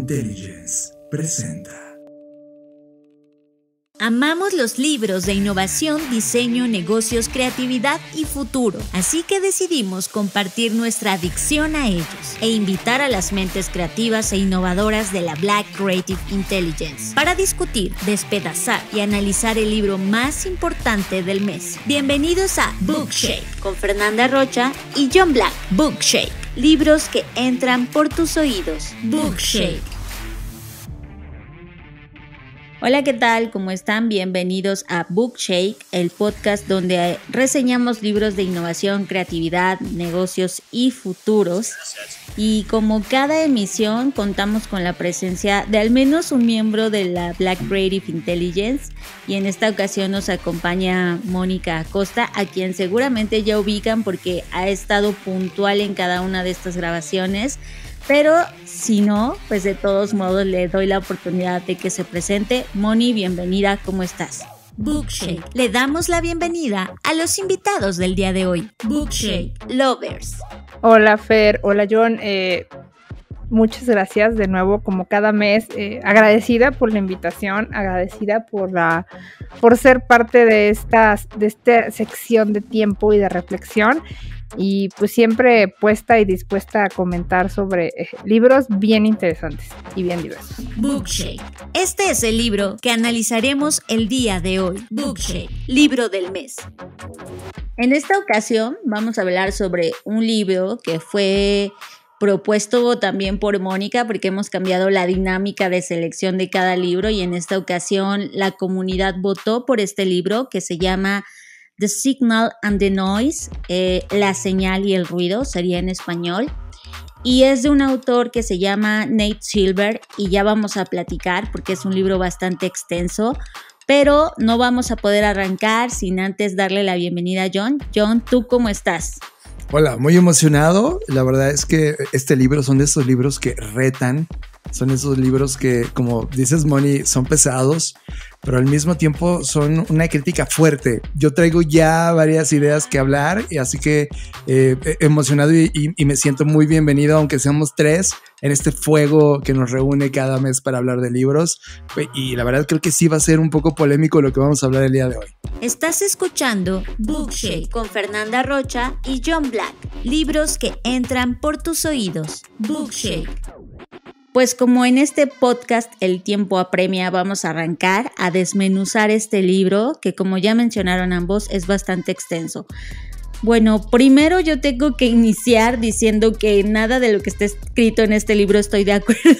Intelligence presenta. Amamos los libros de innovación, diseño, negocios, creatividad y futuro, así que decidimos compartir nuestra adicción a ellos e invitar a las mentes creativas e innovadoras de la Black Creative Intelligence para discutir, despedazar y analizar el libro más importante del mes. Bienvenidos a Bookshape con Fernanda Rocha y John Black. Bookshape, libros que entran por tus oídos. Bookshape. Hola, ¿qué tal? ¿Cómo están? Bienvenidos a Bookshape, el podcast donde reseñamos libros de innovación, creatividad, negocios y futuros. Y como cada emisión, contamos con la presencia de al menos un miembro de la Black Creative Intelligence. Y en esta ocasión nos acompaña Mónica Acosta, a quien seguramente ya ubican porque ha estado puntual en cada una de estas grabaciones. Pero si no, pues de todos modos le doy la oportunidad de que se presente. Moni, bienvenida, ¿cómo estás? Bookshape. Le damos la bienvenida a los invitados del día de hoy. Bookshape Lovers. Hola Fer, hola John. Muchas gracias de nuevo, como cada mes. Agradecida por la invitación, agradecida por ser parte de esta sección de tiempo y de reflexión. Y pues siempre puesta y dispuesta a comentar sobre libros bien interesantes y bien diversos. Bookshape. Este es el libro que analizaremos el día de hoy. Bookshape, libro del mes. En esta ocasión vamos a hablar sobre un libro que fue propuesto también por Mónica, porque hemos cambiado la dinámica de selección de cada libro y en esta ocasión la comunidad votó por este libro que se llama The Signal and the Noise, La señal y el ruido sería en español, y es de un autor que se llama Nate Silver y ya vamos a platicar porque es un libro bastante extenso, pero no vamos a poder arrancar sin antes darle la bienvenida a John. John, ¿tú cómo estás? Hola, muy emocionado. La verdad es que este libro son de esos libros que retan, son esos libros que, como dices, Moni, son pesados, pero al mismo tiempo son una crítica fuerte. Yo traigo ya varias ideas que hablar, y así que emocionado y me siento muy bienvenido, aunque seamos tres, en este fuego que nos reúne cada mes para hablar de libros. Y la verdad creo que sí va a ser un poco polémico lo que vamos a hablar el día de hoy. Estás escuchando Bookshape con Fernanda Rocha y John Black. Libros que entran por tus oídos. Bookshape. Pues como en este podcast El tiempo apremia, vamos a arrancar a desmenuzar este libro que, como ya mencionaron ambos, es bastante extenso. Bueno, primero yo tengo que iniciar diciendo que nada de lo que está escrito en este libro estoy de acuerdo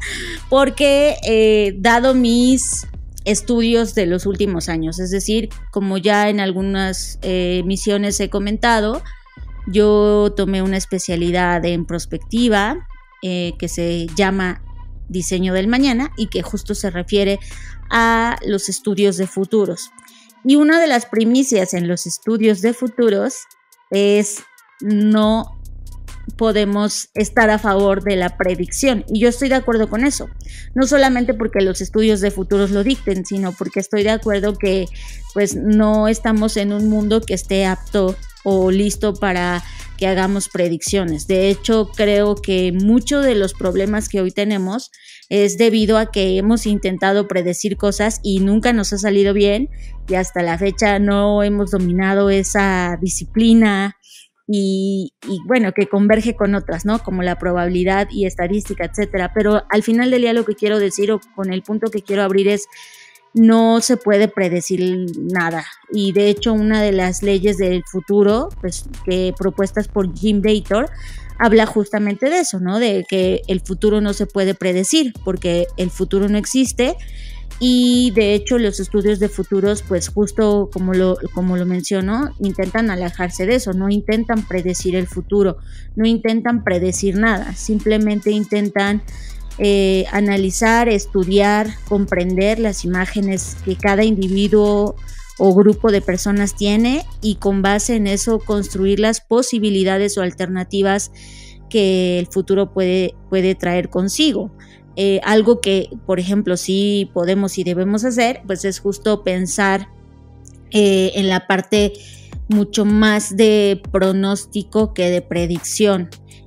porque dado mis estudios de los últimos años, es decir, como ya en algunas emisiones he comentado, yo tomé una especialidad en prospectiva que se llama Diseño del Mañana y que justo se refiere a los estudios de futuros. Y una de las primicias en los estudios de futuros es no podemos estar a favor de la predicción. Y yo estoy de acuerdo con eso. No solamente porque los estudios de futuros lo dicten, sino porque estoy de acuerdo que pues no estamos en un mundo que esté apto o listo para que hagamos predicciones. De hecho, creo que muchos de los problemas que hoy tenemos es debido a que hemos intentado predecir cosas y nunca nos ha salido bien y hasta la fecha no hemos dominado esa disciplina y bueno, que converge con otras, ¿no? Como la probabilidad y estadística, etcétera. Pero al final del día lo que quiero decir o con el punto que quiero abrir es no se puede predecir nada y de hecho una de las leyes del futuro pues, que propuestas por Jim Dator habla justamente de eso, ¿no? De que el futuro no se puede predecir porque el futuro no existe y de hecho los estudios de futuros pues justo como lo menciono intentan alejarse de eso, no intentan predecir el futuro, no intentan predecir nada, simplemente intentan analizar, estudiar, comprender las imágenes que cada individuo o grupo de personas tiene y con base en eso construir las posibilidades o alternativas que el futuro puede traer consigo. Algo que, por ejemplo, sí podemos y debemos hacer, pues es justo pensar en la parte mucho más de pronóstico que de predicción.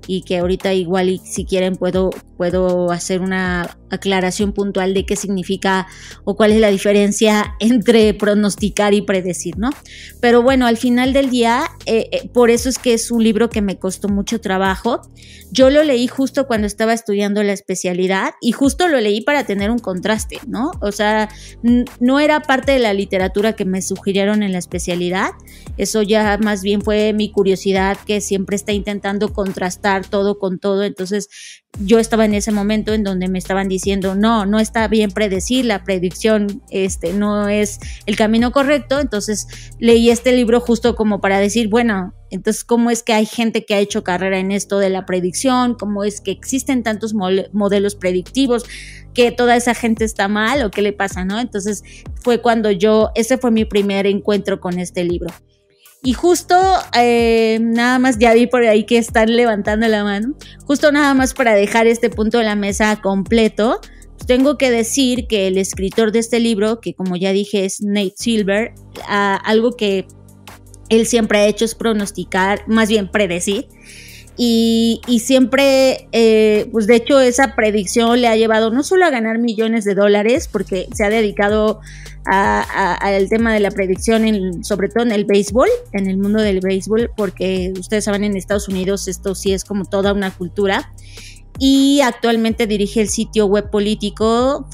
y que ahorita igual y si quieren puedo hacer una aclaración puntual de qué significa o cuál es la diferencia entre pronosticar y predecir, ¿no? Pero bueno, al final del día, por eso es que es un libro que me costó mucho trabajo. Yo lo leí justo cuando estaba estudiando la especialidad y justo lo leí para tener un contraste, ¿no? O sea, no era parte de la literatura que me sugirieron en la especialidad, eso ya más bien fue mi curiosidad que siempre está intentando contrastar todo con todo. Entonces yo estaba en ese momento en donde me estaban diciendo no está bien predecir, la predicción no es el camino correcto. Entonces leí este libro justo como para decir, bueno, entonces cómo es que hay gente que ha hecho carrera en esto de la predicción, cómo es que existen tantos modelos predictivos, que toda esa gente está mal o qué le pasa, ¿no? Entonces fue cuando ese fue mi primer encuentro con este libro. Y justo, nada más, ya vi por ahí que están levantando la mano, justo nada más para dejar este punto de la mesa completo, pues tengo que decir que el escritor de este libro, que como ya dije es Nate Silver, algo que él siempre ha hecho es pronosticar, más bien predecir, y siempre, pues de hecho esa predicción le ha llevado no solo a ganar millones de dólares, porque se ha dedicado al tema de la predicción, sobre todo en el béisbol, en el mundo del béisbol, porque ustedes saben, en Estados Unidos esto sí es como toda una cultura, y actualmente dirige el sitio web político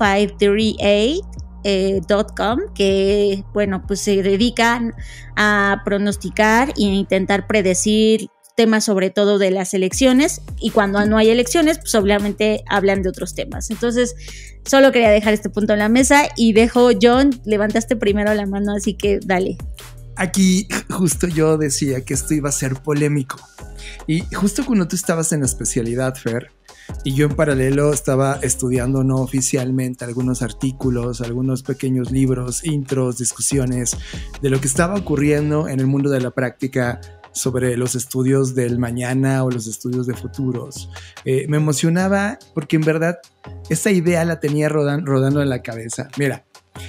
538.com, que bueno, pues se dedican a pronosticar e intentar predecir temas sobre todo de las elecciones, y cuando no hay elecciones pues obviamente hablan de otros temas. Entonces solo quería dejar este punto en la mesa y dejo, John, levantaste primero la mano, así que dale. Aquí justo yo decía que esto iba a ser polémico, y justo cuando tú estabas en la especialidad, Fer, y yo en paralelo estaba estudiando no oficialmente algunos artículos, algunos pequeños libros, intros, discusiones de lo que estaba ocurriendo en el mundo de la práctica sobre los estudios del mañana o los estudios de futuros. Me emocionaba porque en verdad esta idea la tenía rodando en la cabeza. Mira,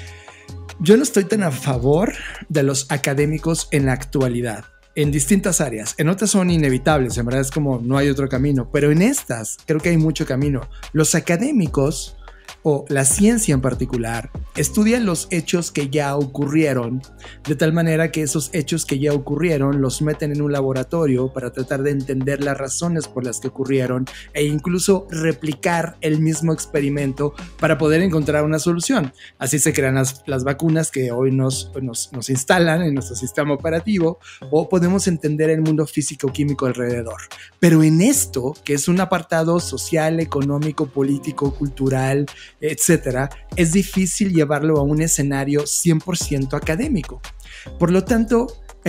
yo no estoy tan a favor de los académicos en la actualidad, en distintas áreas. En otras son inevitables, en verdad es como no hay otro camino, pero en estas creo que hay mucho camino. Los académicos, o la ciencia en particular, estudian los hechos que ya ocurrieron, de tal manera que esos hechos que ya ocurrieron los meten en un laboratorio para tratar de entender las razones por las que ocurrieron e incluso replicar el mismo experimento para poder encontrar una solución. Así se crean las vacunas que hoy nos instalan en nuestro sistema operativo, o podemos entender el mundo físico-químico alrededor. Pero en esto, que es un apartado social, económico, político, cultural, etcétera, es difícil llevarlo a un escenario 100% académico. Por lo tanto,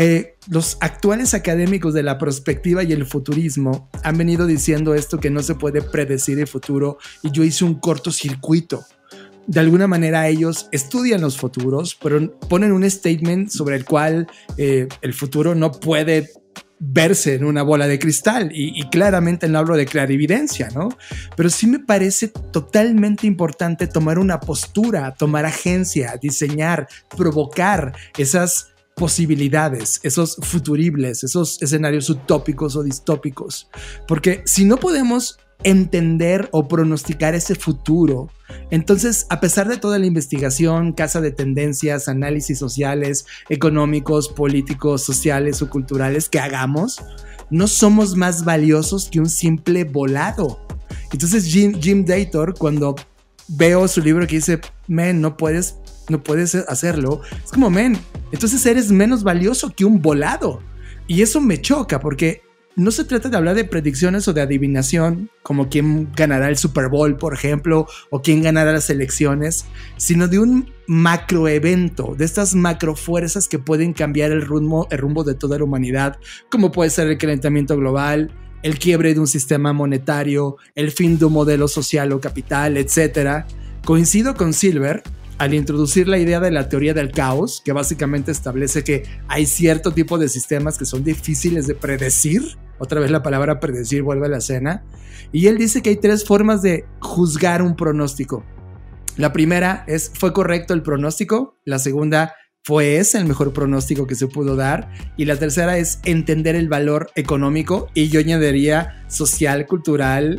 los actuales académicos de la prospectiva y el futurismo han venido diciendo esto, que no se puede predecir el futuro, y yo hice un cortocircuito. De alguna manera ellos estudian los futuros, pero ponen un statement sobre el cual el futuro no puede verse en una bola de cristal, y claramente no hablo de clarividencia, ¿no? Pero sí me parece totalmente importante tomar una postura, tomar agencia, diseñar, provocar esas posibilidades, esos futuribles, esos escenarios utópicos o distópicos, porque si no podemos entender o pronosticar ese futuro, entonces, a pesar de toda la investigación, caza de tendencias, análisis sociales, económicos, políticos, sociales o culturales que hagamos, no somos más valiosos que un simple volado. Entonces Jim Dator, cuando veo su libro que dice, man, no puedes hacerlo, es como, man, entonces eres menos valioso que un volado. Y eso me choca, porque no se trata de hablar de predicciones o de adivinación, como quién ganará el Super Bowl, por ejemplo, o quién ganará las elecciones, sino de un macroevento, de estas macrofuerzas que pueden cambiar el rumbo de toda la humanidad, como puede ser el calentamiento global, el quiebre de un sistema monetario, el fin de un modelo social o capital, etc. Coincido con Silver al introducir la idea de la teoría del caos, que básicamente establece que hay cierto tipo de sistemas que son difíciles de predecir. Otra vez la palabra predecir vuelve a la escena. Y él dice que hay 3 formas de juzgar un pronóstico. La primera es, ¿fue correcto el pronóstico? La segunda, fue ese el mejor pronóstico que se pudo dar. Y la tercera es entender el valor económico, y yo añadiría social, cultural,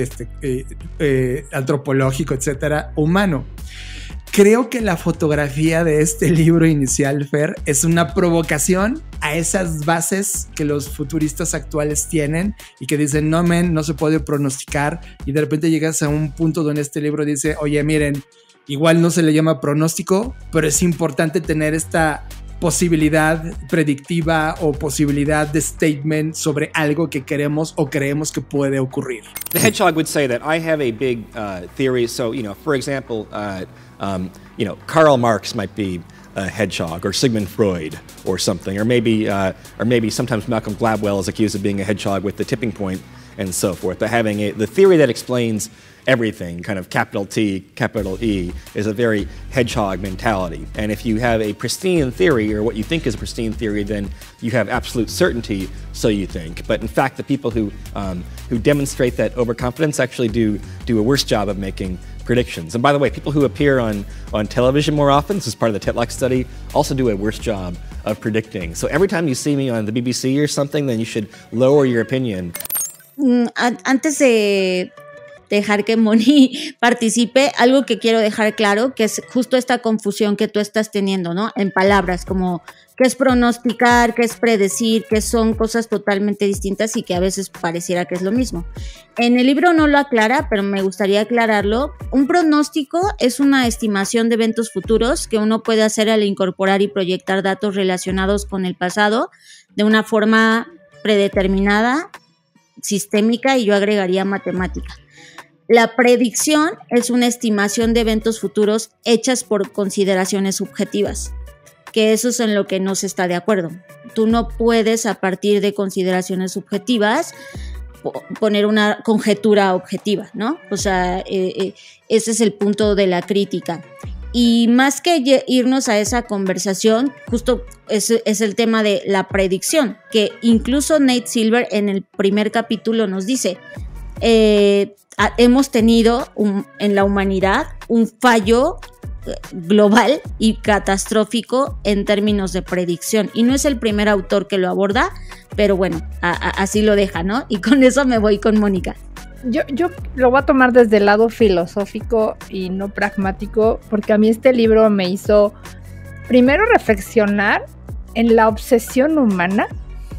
antropológico, etcétera, humano. Creo que la fotografía de este libro inicial, Fer, es una provocación a esas bases que los futuristas actuales tienen y que dicen, no se puede pronosticar, y de repente llegas a un punto donde este libro dice, oye, miren, igual no se le llama pronóstico, pero es importante tener esta posibilidad predictiva o posibilidad de statement sobre algo que queremos o creemos que puede ocurrir. The hedgehog would say that I have a big theory. So, for example, Karl Marx might be a hedgehog, or Sigmund Freud, or something, or maybe sometimes Malcolm Gladwell is accused of being a hedgehog with the tipping point and so forth. But having the theory that explains everything, kind of capital T, capital E, is a very hedgehog mentality. And if you have a pristine theory, or what you think is a pristine theory, then you have absolute certainty, so you think. But in fact, the people who demonstrate that overconfidence actually do a worse job of making predictions. And by the way, people who appear on television more often, this is part of the Tetlock study, also do a worse job of predicting. So every time you see me on the BBC or something, then you should lower your opinion. Antes de dejar que Moni participe, algo que quiero dejar claro, que es justo esta confusión que tú estás teniendo, ¿no? En palabras, como qué es pronosticar, qué es predecir, que son cosas totalmente distintas y que a veces pareciera que es lo mismo. En el libro no lo aclara, pero me gustaría aclararlo. Un pronóstico es una estimación de eventos futuros que uno puede hacer al incorporar y proyectar datos relacionados con el pasado de una forma predeterminada, sistémica, y yo agregaría matemática. La predicción es una estimación de eventos futuros hechas por consideraciones subjetivas, que eso es en lo que no se está de acuerdo. Tú no puedes, a partir de consideraciones subjetivas, poner una conjetura objetiva, ¿no? O sea, ese es el punto de la crítica. Y más que irnos a esa conversación, justo es el tema de la predicción, que incluso Nate Silver en el primer capítulo nos dice, hemos tenido en la humanidad un fallo global y catastrófico en términos de predicción, y no es el primer autor que lo aborda, pero bueno, así lo deja, ¿no? Y con eso me voy con Mónica. Yo lo voy a tomar desde el lado filosófico y no pragmático, porque a mí este libro me hizo primero reflexionar en la obsesión humana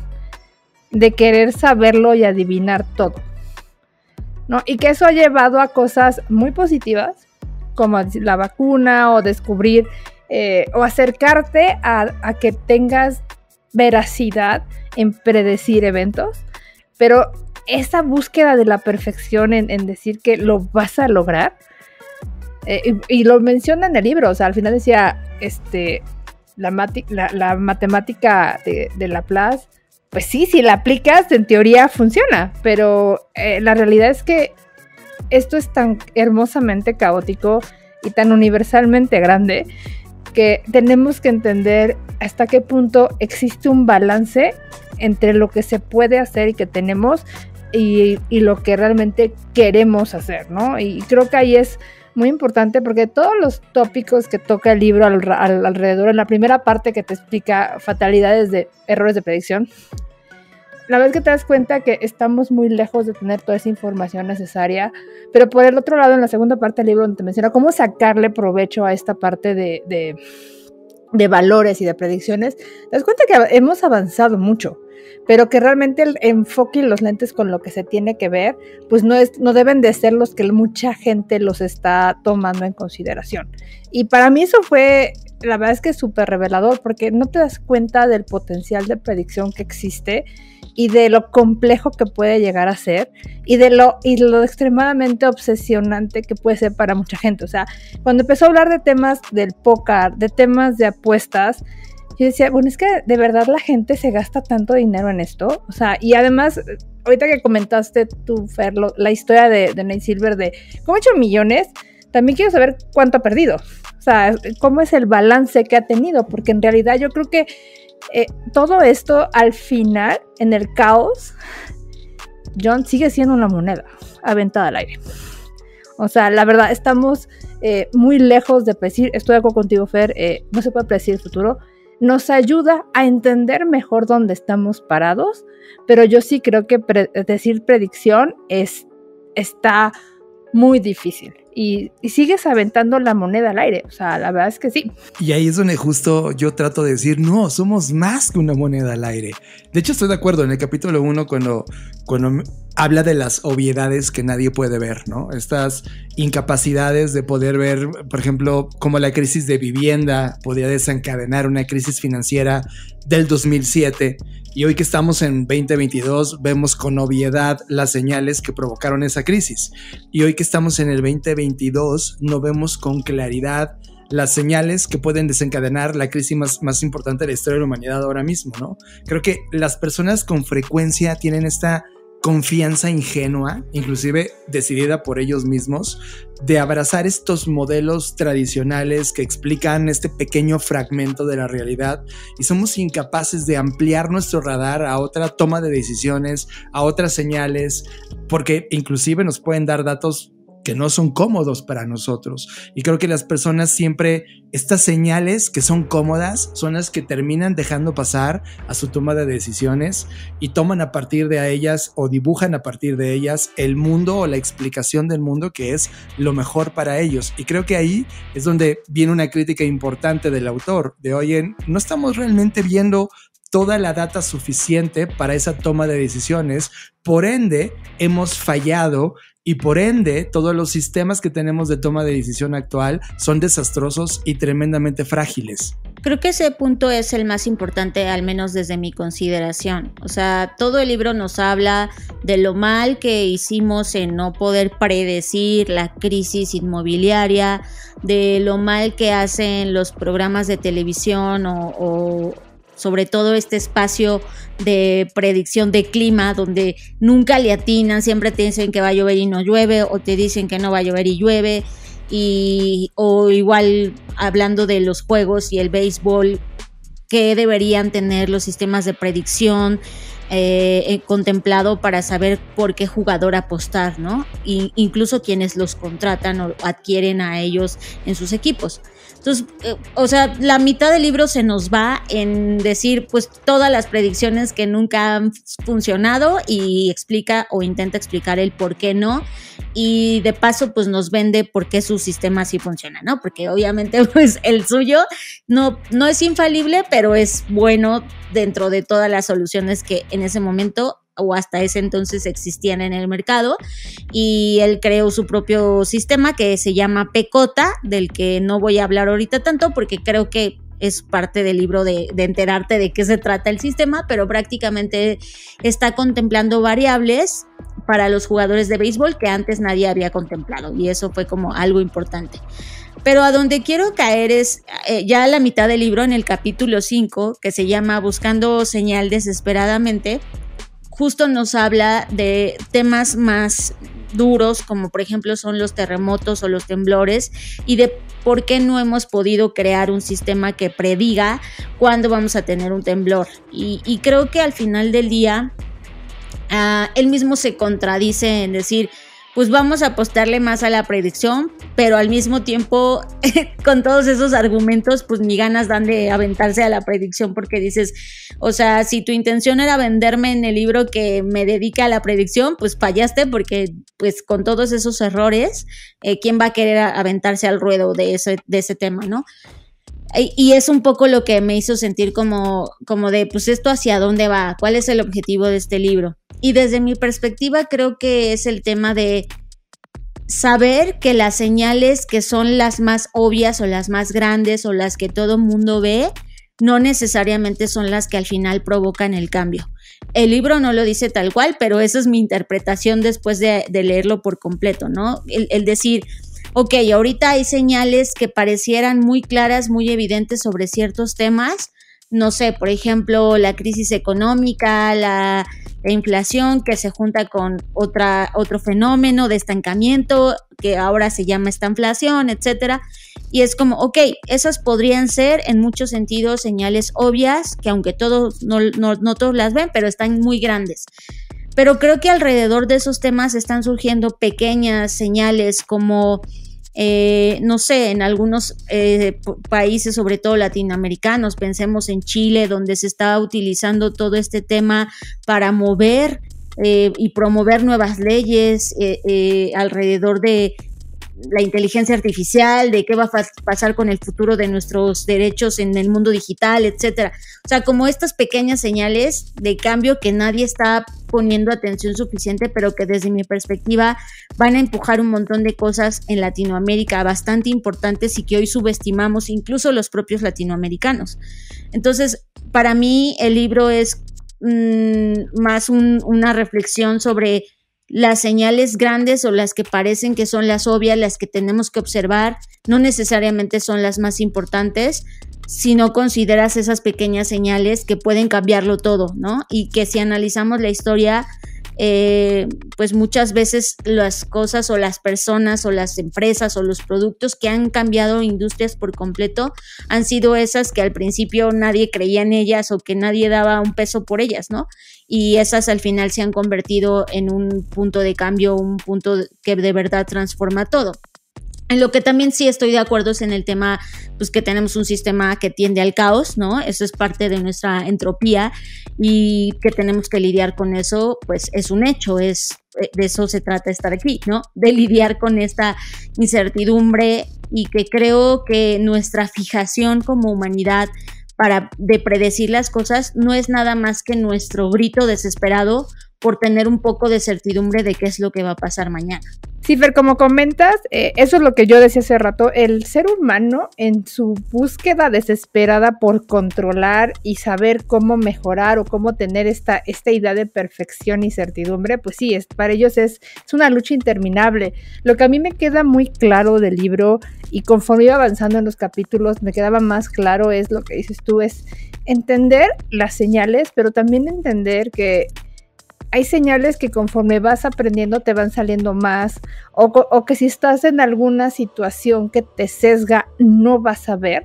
de querer saberlo y adivinar todo, ¿no? Y que eso ha llevado a cosas muy positivas, como la vacuna, o descubrir o acercarte a que tengas veracidad en predecir eventos, pero esa búsqueda de la perfección en decir que lo vas a lograr, y lo menciona en el libro, o sea, al final decía, la matemática de Laplace, pues sí, si la aplicas, en teoría funciona, pero la realidad es que esto es tan hermosamente caótico y tan universalmente grande que tenemos que entender hasta qué punto existe un balance entre lo que se puede hacer y que tenemos y lo que realmente queremos hacer, ¿no? Y creo que ahí es muy importante, porque todos los tópicos que toca el libro alrededor, en la primera parte que te explica fatalidades de errores de predicción, la vez que te das cuenta que estamos muy lejos de tener toda esa información necesaria, pero por el otro lado, en la segunda parte del libro, donde te menciona cómo sacarle provecho a esta parte de valores y de predicciones, te das cuenta que hemos avanzado mucho, pero que realmente el enfoque y los lentes con lo que se tiene que ver, pues no deben de ser los que mucha gente los está tomando en consideración. Y para mí eso fue, la verdad es que súper revelador, porque no te das cuenta del potencial de predicción que existe y de lo complejo que puede llegar a ser y de lo extremadamente obsesionante que puede ser para mucha gente. O sea, cuando empezó a hablar de temas del póker, de temas de apuestas, yo decía, bueno, es que de verdad la gente se gasta tanto dinero en esto. O sea, y además, ahorita que comentaste tú, Fer, la historia de Nate Silver de cómo ha hecho millones, también quiero saber cuánto ha perdido. O sea, cómo es el balance que ha tenido, porque en realidad yo creo que todo esto al final, en el caos, John sigue siendo una moneda aventada al aire. O sea, la verdad, estamos muy lejos de predecir, estoy de acuerdo contigo, Fer, no se puede predecir el futuro, nos ayuda a entender mejor dónde estamos parados, pero yo sí creo que decir predicción está muy difícil y sigues aventando la moneda al aire, o sea, la verdad es que sí. Y ahí es donde justo yo trato de decir, no, somos más que una moneda al aire. De hecho, estoy de acuerdo en el capítulo 1 cuando habla de las obviedades que nadie puede ver, ¿no? Estas incapacidades de poder ver, por ejemplo, cómo la crisis de vivienda podía desencadenar una crisis financiera del 2007. Y hoy que estamos en 2022, vemos con obviedad las señales que provocaron esa crisis. Y hoy que estamos en el 2022, no vemos con claridad las señales que pueden desencadenar la crisis más importante de la historia de la humanidad ahora mismo, ¿no? Creo que las personas con frecuencia tienen esta confianza ingenua, inclusive decidida por ellos mismos, de abrazar estos modelos tradicionales que explican este pequeño fragmento de la realidad y somos incapaces de ampliar nuestro radar a otra toma de decisiones, a otras señales, porque inclusive nos pueden dar datos que no son cómodos para nosotros. Y creo que las personas siempre, estas señales que son cómodas, son las que terminan dejando pasar a su toma de decisiones y toman a partir de ellas o dibujan a partir de ellas el mundo o la explicación del mundo que es lo mejor para ellos. Y creo que ahí es donde viene una crítica importante del autor, de oye, no estamos realmente viendo toda la data suficiente para esa toma de decisiones, por ende hemos fallado y por ende todos los sistemas que tenemos de toma de decisión actual son desastrosos y tremendamente frágiles. Creo que ese punto es el más importante, al menos desde mi consideración. O sea, todo el libro nos habla de lo mal que hicimos en no poder predecir la crisis inmobiliaria, de lo mal que hacen los programas de televisión o sobre todo este espacio de predicción de clima, donde nunca le atinan, siempre te dicen que va a llover y no llueve, o te dicen que no va a llover y llueve, o igual hablando de los juegos y el béisbol, que deberían tener los sistemas de predicción contemplado para saber por qué jugador apostar, ¿no? Incluso quienes los contratan o adquieren a ellos en sus equipos. Entonces, o sea, la mitad del libro se nos va en decir pues todas las predicciones que nunca han funcionado y explica o intenta explicar el por qué no, y de paso pues nos vende por qué su sistema sí funciona, ¿no? Porque obviamente pues el suyo no es infalible, pero es bueno dentro de todas las soluciones que en ese momento o hasta ese entonces existían en el mercado, y él creó su propio sistema que se llama PECOTA, del que no voy a hablar ahorita tanto porque creo que es parte del libro de enterarte de qué se trata el sistema, pero prácticamente está contemplando variables para los jugadores de béisbol que antes nadie había contemplado, y eso fue como algo importante. Pero a donde quiero caer es ya a la mitad del libro, en el capítulo 5, que se llama Buscando señal desesperadamente, justo nos habla de temas más duros, como por ejemplo son los terremotos o los temblores, y de por qué no hemos podido crear un sistema que prediga cuándo vamos a tener un temblor. Y creo que al final del día, él mismo se contradice en decir, pues vamos a apostarle más a la predicción, pero al mismo tiempo, con todos esos argumentos, pues ni ganas dan de aventarse a la predicción, porque dices, o sea, si tu intención era venderme en el libro que me dedica a la predicción, pues fallaste, porque pues con todos esos errores, ¿quién va a querer aventarse al ruedo de ese tema, no? Y es un poco lo que me hizo sentir como de, pues esto hacia dónde va, cuál es el objetivo de este libro. Y desde mi perspectiva creo que es el tema de saber que las señales que son las más obvias o las más grandes o las que todo mundo ve, no necesariamente son las que al final provocan el cambio. El libro no lo dice tal cual, pero esa es mi interpretación después de leerlo por completo, ¿no? El decir, ok, ahorita hay señales que parecieran muy claras, muy evidentes sobre ciertos temas. No sé, por ejemplo, la crisis económica, la inflación que se junta con otro fenómeno de estancamiento que ahora se llama estanflación, etcétera. Y es como, ok, esas podrían ser en muchos sentidos señales obvias, que aunque todos no todos las ven, pero están muy grandes. Pero creo que alrededor de esos temas están surgiendo pequeñas señales como no sé, en algunos países, sobre todo latinoamericanos, pensemos en Chile, donde se está utilizando todo este tema para mover y promover nuevas leyes alrededor de la inteligencia artificial, de qué va a pasar con el futuro de nuestros derechos en el mundo digital, etcétera. O sea, como estas pequeñas señales de cambio que nadie está poniendo atención suficiente, pero que desde mi perspectiva van a empujar un montón de cosas en Latinoamérica bastante importantes y que hoy subestimamos incluso los propios latinoamericanos. Entonces, para mí el libro es más una reflexión sobre las señales grandes o las que parecen que son las obvias, las que tenemos que observar, no necesariamente son las más importantes, si no consideras esas pequeñas señales que pueden cambiarlo todo, ¿no? Y que si analizamos la historia, pues muchas veces las cosas o las personas o las empresas o los productos que han cambiado industrias por completo han sido esas que al principio nadie creía en ellas o que nadie daba un peso por ellas, ¿no? Y esas al final se han convertido en un punto de cambio, un punto que de verdad transforma todo. En lo que también sí estoy de acuerdo es en el tema, pues que tenemos un sistema que tiende al caos, ¿no? Eso es parte de nuestra entropía y que tenemos que lidiar con eso, pues es un hecho, de eso se trata estar aquí, ¿no? De lidiar con esta incertidumbre y que creo que nuestra fijación como humanidad de predecir las cosas no es nada más que nuestro grito desesperado por tener un poco de certidumbre de qué es lo que va a pasar mañana. Sí, Fer, como comentas, eso es lo que yo decía hace rato, el ser humano en su búsqueda desesperada por controlar y saber cómo mejorar o cómo tener esta idea de perfección y certidumbre, pues sí, para ellos es una lucha interminable. Lo que a mí me queda muy claro del libro y conforme iba avanzando en los capítulos me quedaba más claro es lo que dices tú, es entender las señales, pero también entender que hay señales que conforme vas aprendiendo te van saliendo más o que si estás en alguna situación que te sesga no vas a ver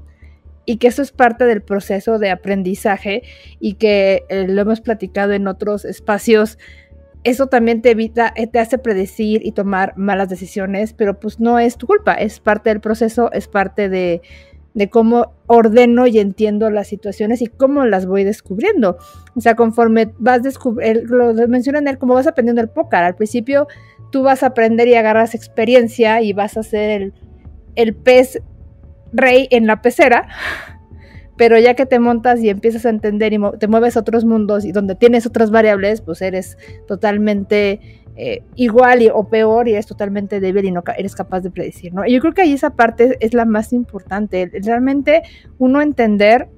y que eso es parte del proceso de aprendizaje y que lo hemos platicado en otros espacios. Eso también te hace predecir y tomar malas decisiones, pero pues no es tu culpa, es parte del proceso, es parte de cómo ordeno y entiendo las situaciones y cómo las voy descubriendo. O sea, conforme vas descubriendo, lo menciona en él, como vas aprendiendo el póker. Al principio tú vas a aprender y agarras experiencia y vas a ser el pez rey en la pecera, pero ya que te montas y empiezas a entender y te mueves a otros mundos y donde tienes otras variables, pues eres totalmente igual o peor y eres totalmente débil y no eres capaz de predecir, ¿no? Y yo creo que ahí esa parte es la más importante, realmente uno entender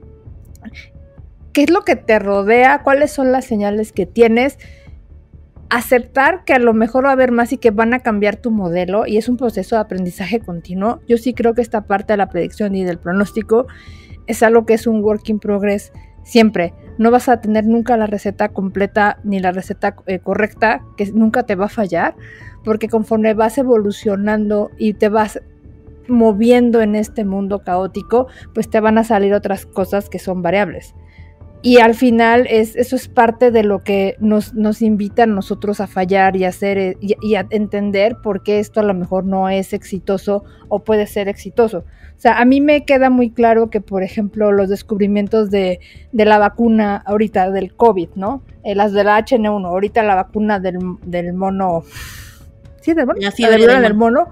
qué es lo que te rodea, cuáles son las señales que tienes, aceptar que a lo mejor va a haber más y que van a cambiar tu modelo y es un proceso de aprendizaje continuo. Yo sí creo que esta parte de la predicción y del pronóstico es algo que es un work in progress siempre. No vas a tener nunca la receta completa ni la receta correcta, que nunca te va a fallar, porque conforme vas evolucionando y te vas moviendo en este mundo caótico, pues te van a salir otras cosas que son variables. Y al final eso es parte de lo que nos invita a nosotros a fallar y a hacer y a entender por qué esto a lo mejor no es exitoso o puede ser exitoso. O sea, a mí me queda muy claro que, por ejemplo, los descubrimientos de la vacuna ahorita del COVID, ¿no? Las de la H1N1, ahorita la vacuna del mono. ¿Sí, del mono? La fiebre del mono.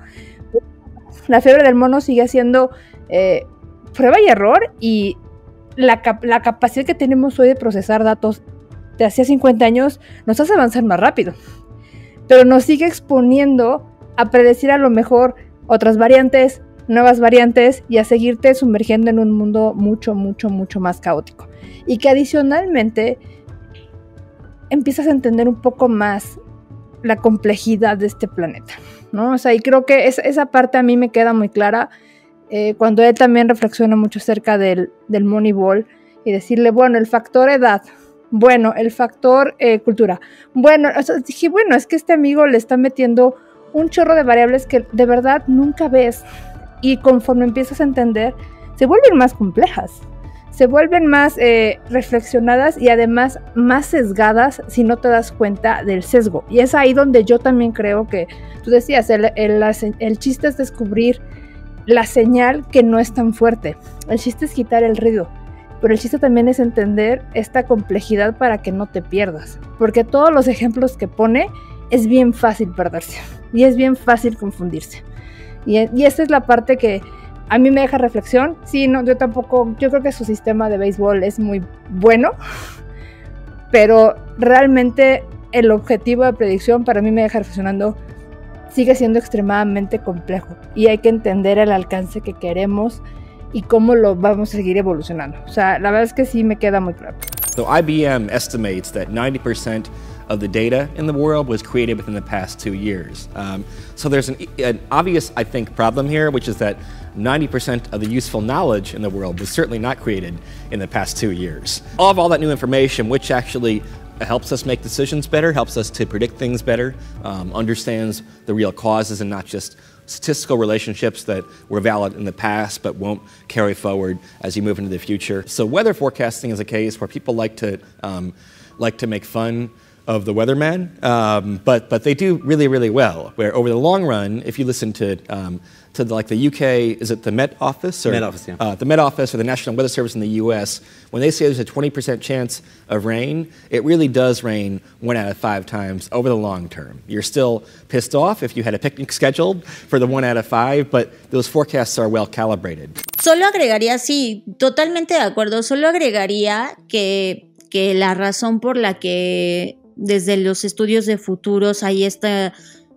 La fiebre del mono sigue siendo prueba y error y la capacidad que tenemos hoy de procesar datos de hace 50 años nos hace avanzar más rápido, pero nos sigue exponiendo a predecir a lo mejor otras variantes, nuevas variantes y a seguirte sumergiendo en un mundo mucho, mucho, mucho más caótico. Y que adicionalmente empiezas a entender un poco más la complejidad de este planeta, ¿no? O sea, y creo que esa parte a mí me queda muy clara cuando él también reflexiona mucho acerca del Moneyball y decirle, bueno, el factor edad, bueno, el factor cultura, bueno, o sea, dije, bueno, es que este amigo le está metiendo un chorro de variables que de verdad nunca ves y conforme empiezas a entender, se vuelven más complejas. se vuelven más reflexionadas y además más sesgadas si no te das cuenta del sesgo. Y es ahí donde yo también creo que, tú decías, el chiste es descubrir la señal que no es tan fuerte. El chiste es quitar el ruido. Pero el chiste también es entender esta complejidad para que no te pierdas. Porque todos los ejemplos que pone es bien fácil perderse. Y es bien fácil confundirse. Y esta es la parte que a mí me deja reflexión. Sí, no, yo creo que su sistema de béisbol es muy bueno. Pero realmente el objetivo de predicción para mí me deja reflexionando. Sigue siendo extremadamente complejo. Y hay que entender el alcance que queremos y cómo lo vamos a seguir evolucionando. O sea, la verdad es que sí me queda muy claro. So IBM estimates that 90% of the data in the world was created within the past 2 years. So there's an obvious, I think, problem here, which is that 90% of the useful knowledge in the world was certainly not created in the past 2 years. All that new information, which actually helps us make decisions better, helps us to predict things better, understands the real causes and not just statistical relationships that were valid in the past but won't carry forward as you move into the future. So weather forecasting is a case where people like to make fun of the weatherman, but they do really, really well. Where over the long run, if you listen to like the UK, is it the Met Office? Or, Met Office, yeah. The Met Office or the National Weather Service in the US, when they say there's a 20% chance of rain, it really does rain 1 out of 5 times over the long term. You're still pissed off if you had a picnic scheduled for the 1 out of 5, but those forecasts are well calibrated. Solo agregaría, sí, totalmente de acuerdo, solo agregaría que la razón por la que desde los estudios de futuros hay esta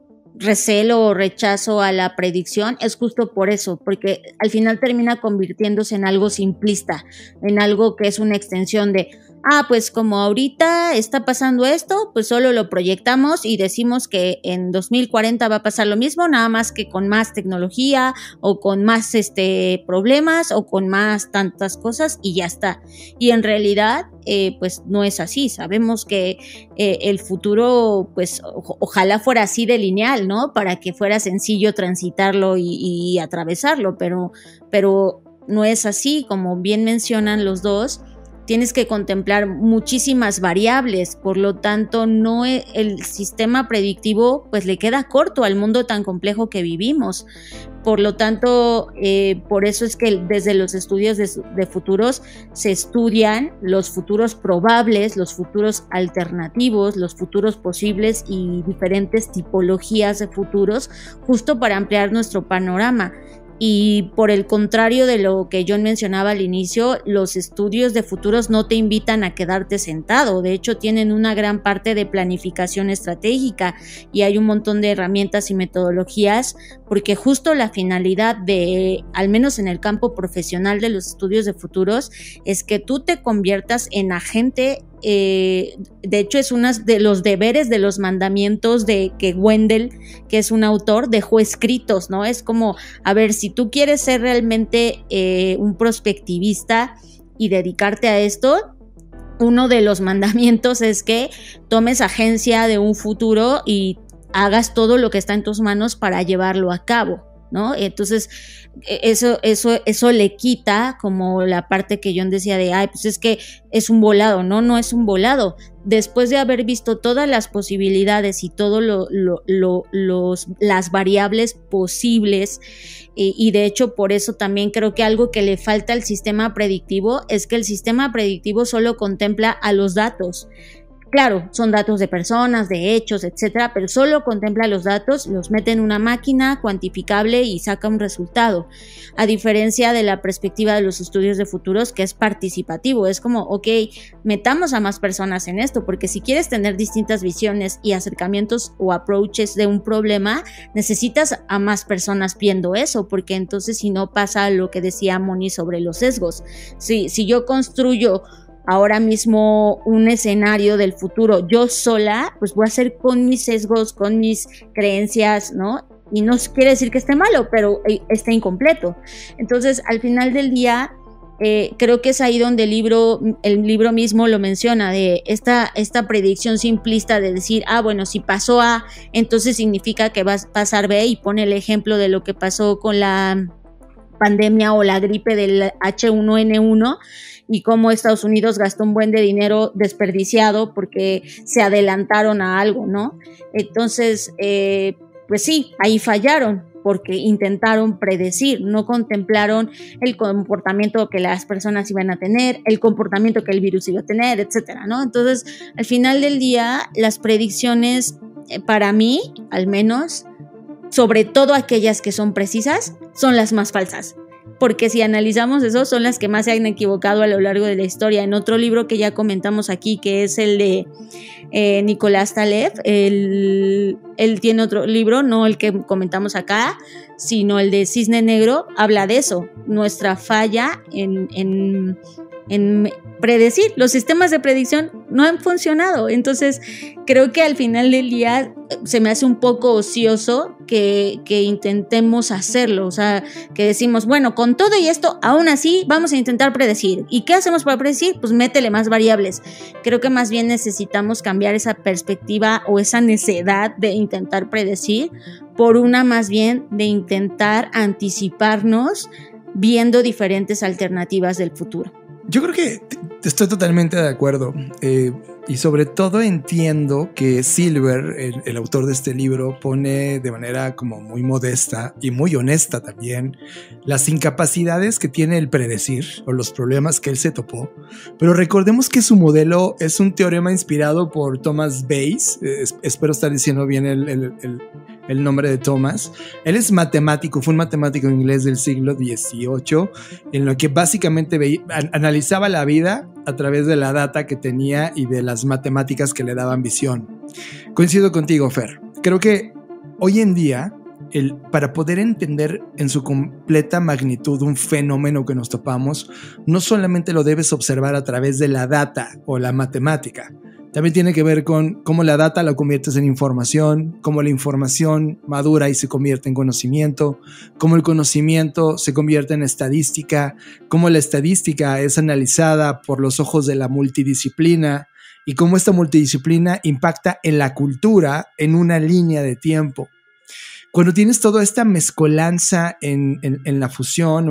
recelo o rechazo a la predicción es justo por eso, porque al final termina convirtiéndose en algo simplista, en algo que es una extensión de pues como ahorita está pasando esto, pues solo lo proyectamos y decimos que en 2040 va a pasar lo mismo, nada más que con más tecnología o con más problemas o con más tantas cosas y ya está. Y en realidad pues no es así. Sabemos que el futuro pues ojalá fuera así de lineal, ¿no? Para que fuera sencillo transitarlo y atravesarlo, pero no es así. Como bien mencionan los dos, tienes que contemplar muchísimas variables, por lo tanto el sistema predictivo pues le queda corto al mundo tan complejo que vivimos. Por lo tanto, por eso es que desde los estudios de futuros se estudian los futuros probables, los futuros alternativos, los futuros posibles y diferentes tipologías de futuros, justo para ampliar nuestro panorama. Y por el contrario de lo que John mencionaba al inicio, los estudios de futuros no te invitan a quedarte sentado. De hecho, tienen una gran parte de planificación estratégica y hay un montón de herramientas y metodologías, porque justo la finalidad al menos en el campo profesional de los estudios de futuros, es que tú te conviertas en agente. De hecho es uno de los deberes de los mandamientos de que Wendell, que es un autor, dejó escritos, ¿no? Es como, a ver, si tú quieres ser realmente un prospectivista y dedicarte a esto, uno de los mandamientos es que tomes agencia de un futuro y hagas todo lo que está en tus manos para llevarlo a cabo, ¿no? Entonces eso le quita como la parte que John decía de pues es que es un volado. No es un volado. Después de haber visto todas las posibilidades y todas las variables posibles, y de hecho por eso también creo que algo que le falta al sistema predictivo es que el sistema predictivo solo contempla a los datos. Claro, son datos de personas, de hechos, etcétera, pero solo contempla los datos, los mete en una máquina cuantificable y saca un resultado. A diferencia de la perspectiva de los estudios de futuros, que es participativo, es como, ok, metamos a más personas en esto, porque si quieres tener distintas visiones y acercamientos o approaches de un problema, necesitas a más personas viendo eso, porque entonces si no pasa lo que decía Moni sobre los sesgos. Si yo construyo ahora mismo un escenario del futuro yo sola, pues voy a hacer con mis sesgos, con mis creencias, ¿no? Y no quiere decir que esté malo, pero está incompleto. Entonces, al final del día, creo que es ahí donde el libro mismo lo menciona, de esta predicción simplista de decir, bueno, si pasó A, entonces significa que va a pasar B, y pone el ejemplo de lo que pasó con la pandemia o la gripe del H1N1 y cómo Estados Unidos gastó un buen de dinero desperdiciado porque se adelantaron a algo, ¿no? Entonces, pues sí, ahí fallaron porque intentaron predecir, no contemplaron el comportamiento que las personas iban a tener, el comportamiento que el virus iba a tener, etcétera, ¿no? Entonces, al final del día, las predicciones, para mí, al menos, sobre todo aquellas que son precisas, son las más falsas. Porque si analizamos eso, son las que más se han equivocado a lo largo de la historia. En otro libro que ya comentamos aquí, que es el de Nicolás Taleb, él tiene otro libro, no el que comentamos acá, sino el de Cisne Negro, habla de eso, nuestra falla en predecir. Los sistemas de predicción no han funcionado, entonces creo que al final del día se me hace un poco ocioso que intentemos hacerlo, o sea, que decimos, bueno, con todo y esto, aún así vamos a intentar predecir. ¿Y qué hacemos para predecir? Pues métele más variables. Creo que más bien necesitamos cambiar esa perspectiva o esa necedad de intentar predecir por una más bien de intentar anticiparnos viendo diferentes alternativas del futuro. Yo creo que estoy totalmente de acuerdo y sobre todo entiendo que Silver, el autor de este libro, pone de manera como muy modesta y muy honesta también las incapacidades que tiene el predecir o los problemas que él se topó, pero recordemos que su modelo es un teorema inspirado por Thomas Bayes, espero estar diciendo bien el nombre de Thomas. Él es matemático, fue un matemático inglés del siglo XVIII, en lo que básicamente analizaba la vida a través de la data que tenía y de las matemáticas que le daban visión. Coincido contigo, Fer. Creo que hoy en día, para poder entender en su completa magnitud un fenómeno que nos topamos, no solamente lo debes observar a través de la data o la matemática. También tiene que ver con cómo la data la conviertes en información, cómo la información madura y se convierte en conocimiento, cómo el conocimiento se convierte en estadística, cómo la estadística es analizada por los ojos de la multidisciplina y cómo esta multidisciplina impacta en la cultura en una línea de tiempo. Cuando tienes toda esta mezcolanza en la fusión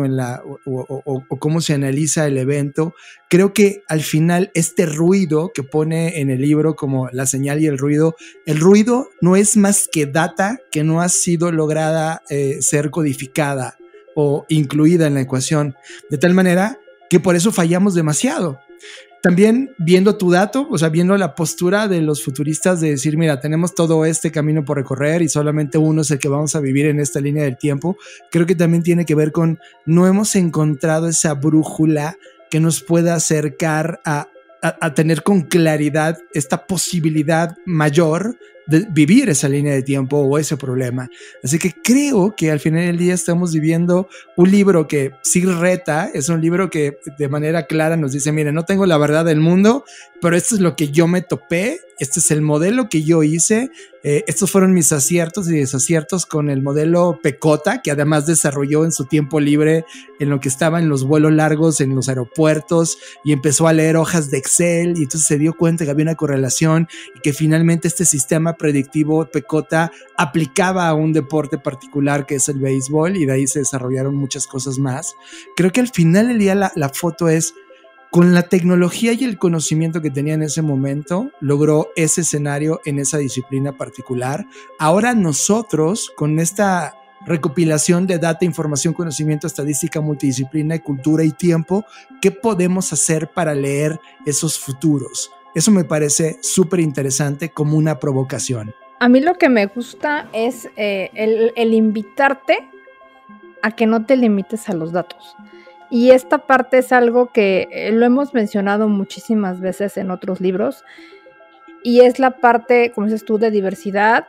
o cómo se analiza el evento, creo que al final este ruido que pone en el libro como la señal y el ruido no es más que data que no ha sido lograda ser codificada o incluida en la ecuación, de tal manera que por eso fallamos demasiado. También viendo tu dato, o sea, viendo la postura de los futuristas de decir, mira, tenemos todo este camino por recorrer y solamente uno es el que vamos a vivir en esta línea del tiempo, creo que también tiene que ver con no hemos encontrado esa brújula que nos pueda acercar a tener con claridad esta posibilidad mayor de vivir esa línea de tiempo o ese problema. Así que creo que al final del día estamos viviendo un libro que sí reta, es un libro que de manera clara nos dice, mire, no tengo la verdad del mundo, pero esto es lo que yo me topé, este es el modelo que yo hice, estos fueron mis aciertos y desaciertos con el modelo Pecota, que además desarrolló en su tiempo libre en lo que estaba en los vuelos largos en los aeropuertos y empezó a leer hojas de Excel y entonces se dio cuenta que había una correlación y que finalmente este sistema predictivo Pecota aplicaba a un deporte particular que es el béisbol y de ahí se desarrollaron muchas cosas más. Creo que al final del día la foto es con la tecnología y el conocimiento que tenía en ese momento, logró ese escenario en esa disciplina particular. Ahora nosotros, con esta recopilación de data, información, conocimiento, estadística, multidisciplina, cultura y tiempo, ¿qué podemos hacer para leer esos futuros? Eso me parece súper interesante como una provocación. A mí lo que me gusta es el invitarte a que no te limites a los datos. Y esta parte es algo que lo hemos mencionado muchísimas veces en otros libros, y es la parte, como dices tú, de diversidad.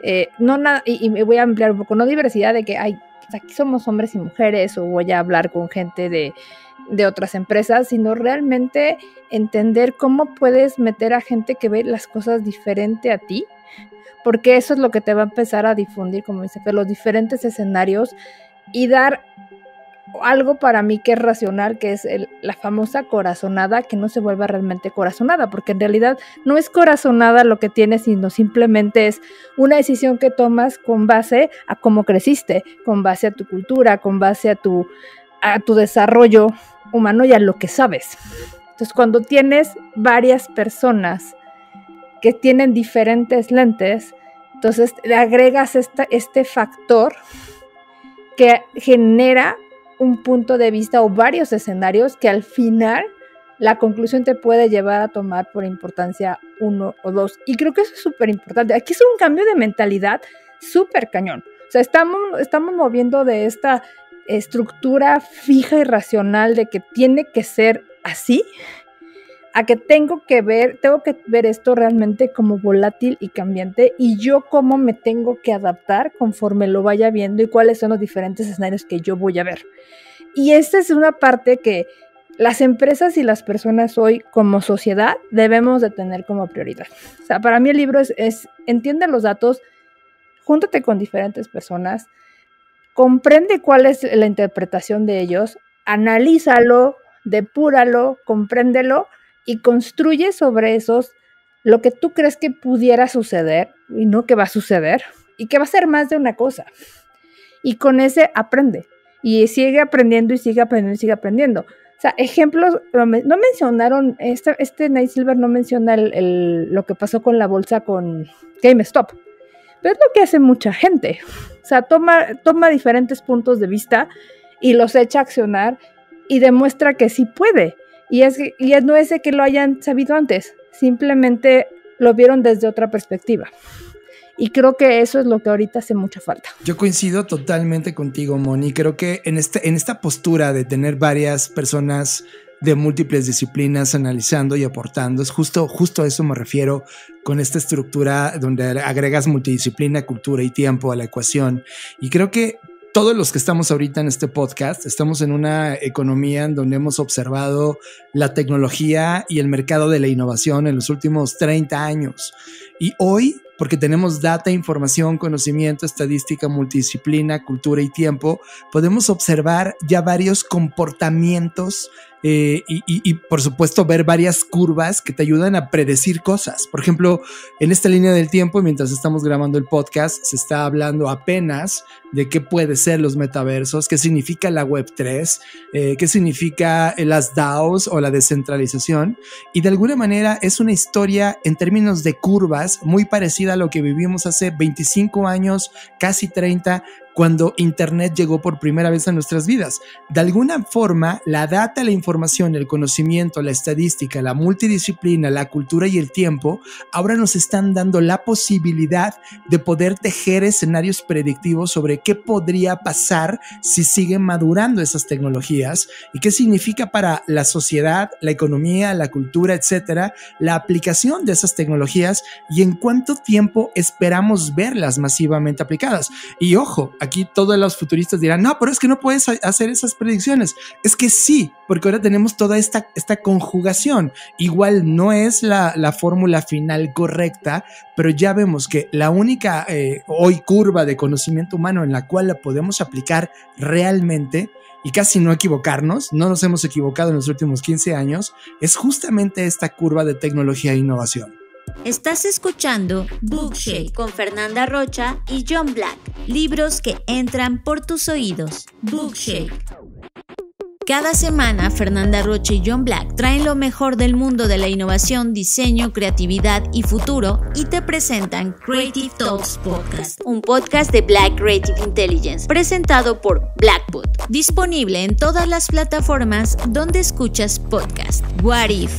Y me voy a ampliar un poco, no diversidad de que aquí somos hombres y mujeres, o voy a hablar con gente de otras empresas, sino realmente entender cómo puedes meter a gente que ve las cosas diferente a ti, porque eso es lo que te va a empezar a difundir, como dice, los diferentes escenarios y dar algo para mí que es racional, que es la famosa corazonada, que no se vuelva realmente corazonada, porque en realidad no es corazonada lo que tienes, sino simplemente es una decisión que tomas con base a cómo creciste, con base a tu cultura, con base a tu desarrollo humano y a lo que sabes. Entonces, cuando tienes varias personas que tienen diferentes lentes, entonces le agregas este factor que genera un punto de vista o varios escenarios que al final la conclusión te puede llevar a tomar por importancia uno o dos. Y creo que eso es súper importante. Aquí es un cambio de mentalidad súper cañón. O sea, estamos moviendo de esta estructura fija y racional de que tiene que ser así, a que tengo que ver esto realmente como volátil y cambiante, y yo cómo me tengo que adaptar conforme lo vaya viendo y cuáles son los diferentes escenarios que yo voy a ver. Y esta es una parte que las empresas y las personas hoy como sociedad debemos de tener como prioridad. O sea, para mí el libro es entiende los datos, júntate con diferentes personas, comprende cuál es la interpretación de ellos, analízalo, depúralo, compréndelo y construye sobre esos lo que tú crees que pudiera suceder y no que va a suceder y que va a ser más de una cosa. Y con ese aprende y sigue aprendiendo y sigue aprendiendo y sigue aprendiendo. O sea, ejemplos, no mencionaron, Nate Silver no menciona lo que pasó con la bolsa con GameStop, pero es lo que hace mucha gente. O sea, toma diferentes puntos de vista y los echa a accionar y demuestra que sí puede. Y no es de que lo hayan sabido antes, simplemente lo vieron desde otra perspectiva. Y creo que eso es lo que ahorita hace mucha falta. Yo coincido totalmente contigo, Moni. Creo que en esta postura de tener varias personas de múltiples disciplinas analizando y aportando, es justo a eso me refiero con esta estructura donde agregas multidisciplina, cultura y tiempo a la ecuación. Y creo que todos los que estamos ahorita en este podcast estamos en una economía en donde hemos observado la tecnología y el mercado de la innovación en los últimos 30 años. Y hoy, porque tenemos data, información, conocimiento, estadística, multidisciplina, cultura y tiempo, podemos observar ya varios comportamientos y por supuesto ver varias curvas que te ayudan a predecir cosas. Por ejemplo, en esta línea del tiempo, mientras estamos grabando el podcast, se está hablando apenas de qué puede ser los metaversos, qué significa la Web3, qué significa las DAOs o la descentralización, y de alguna manera es una historia en términos de curvas muy parecida a lo que vivimos hace 25 años, casi 30, cuando Internet llegó por primera vez a nuestras vidas. De alguna forma, la data, la información, el conocimiento, la estadística, la multidisciplina, la cultura y el tiempo ahora nos están dando la posibilidad de poder tejer escenarios predictivos sobre qué podría pasar si siguen madurando esas tecnologías y qué significa para la sociedad, la economía, la cultura, etcétera, la aplicación de esas tecnologías y en cuánto tiempo esperamos verlas masivamente aplicadas. Y ojo, aquí todos los futuristas dirán, no, pero es que no puedes hacer esas predicciones. Es que sí, porque ahora tenemos toda esta conjugación. Igual no es la fórmula final correcta, pero ya vemos que la única hoy curva de conocimiento humano en la cual la podemos aplicar realmente y casi no equivocarnos, no nos hemos equivocado en los últimos 15 años, es justamente esta curva de tecnología e innovación. Estás escuchando Bookshake con Fernanda Rocha y John Black, libros que entran por tus oídos. Bookshake. Cada semana, Fernanda Rocha y John Black traen lo mejor del mundo de la innovación, diseño, creatividad y futuro y te presentan Creative Talks Podcast, un podcast de Black Creative Intelligence, presentado por Blackbot, disponible en todas las plataformas donde escuchas podcast. What If?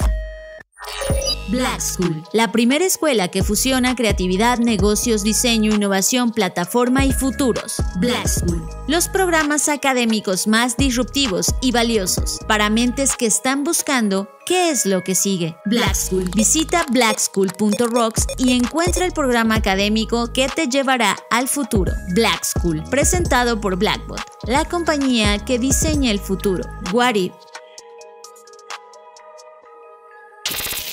Black School, la primera escuela que fusiona creatividad, negocios, diseño, innovación, plataforma y futuros. Black School, los programas académicos más disruptivos y valiosos para mentes que están buscando qué es lo que sigue. Black School. Visita blackschool.rocks y encuentra el programa académico que te llevará al futuro. Black School, presentado por Blackbot, la compañía que diseña el futuro. What If?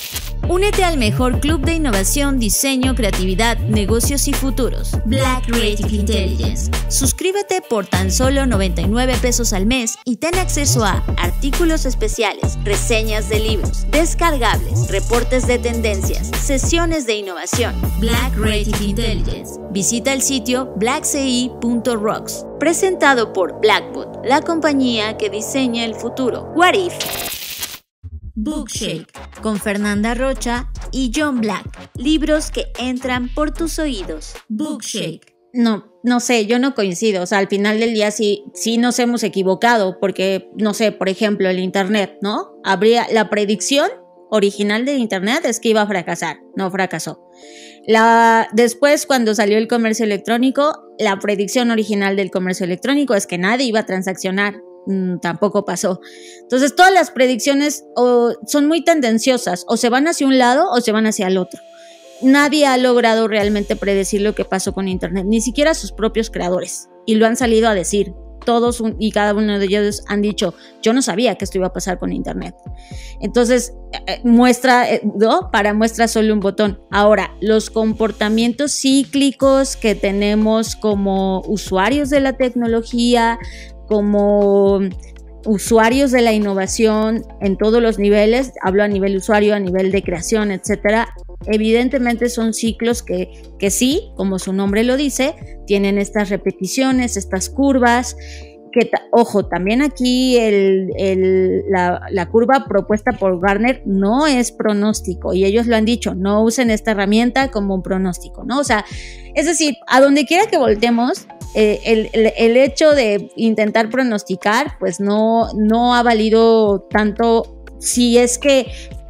Únete al mejor club de innovación, diseño, creatividad, negocios y futuros. Black Creative Intelligence. Suscríbete por tan solo 99 pesos al mes y ten acceso a artículos especiales, reseñas de libros, descargables, reportes de tendencias, sesiones de innovación. Black Creative Intelligence. Visita el sitio blackci.rocks. Presentado por Blackboard, la compañía que diseña el futuro. What If? Bookshake, con Fernanda Rocha y John Black. Libros que entran por tus oídos. Bookshake. No sé, yo no coincido. O sea, al final del día sí nos hemos equivocado porque, no sé, por ejemplo, el internet, ¿no? La predicción original del internet es que iba a fracasar. No fracasó. Después, cuando salió el comercio electrónico, la predicción original del comercio electrónico es que nadie iba a transaccionar. Tampoco pasó. Entonces todas las predicciones son muy tendenciosas, o se van hacia un lado o se van hacia el otro. Nadie ha logrado realmente predecir lo que pasó con internet, ni siquiera sus propios creadores, y lo han salido a decir. Todos y cada uno de ellos han dicho, yo no sabía que esto iba a pasar con internet. Entonces, para muestra solo un botón. Ahora, los comportamientos cíclicos que tenemos como usuarios de la tecnología, como usuarios de la innovación en todos los niveles, hablo a nivel usuario, a nivel de creación, etcétera, evidentemente son ciclos que sí, como su nombre lo dice, tienen estas repeticiones, estas curvas, ojo, también aquí la curva propuesta por Gartner no es pronóstico, y ellos lo han dicho, no usen esta herramienta como un pronóstico, ¿no? O sea, es decir, a donde quiera que voltemos, el hecho de intentar pronosticar, pues no ha valido tanto. Si es que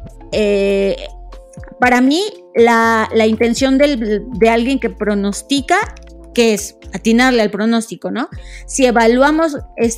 para mí la intención de alguien que pronostica, que es atinarle al pronóstico, ¿no? Si evaluamos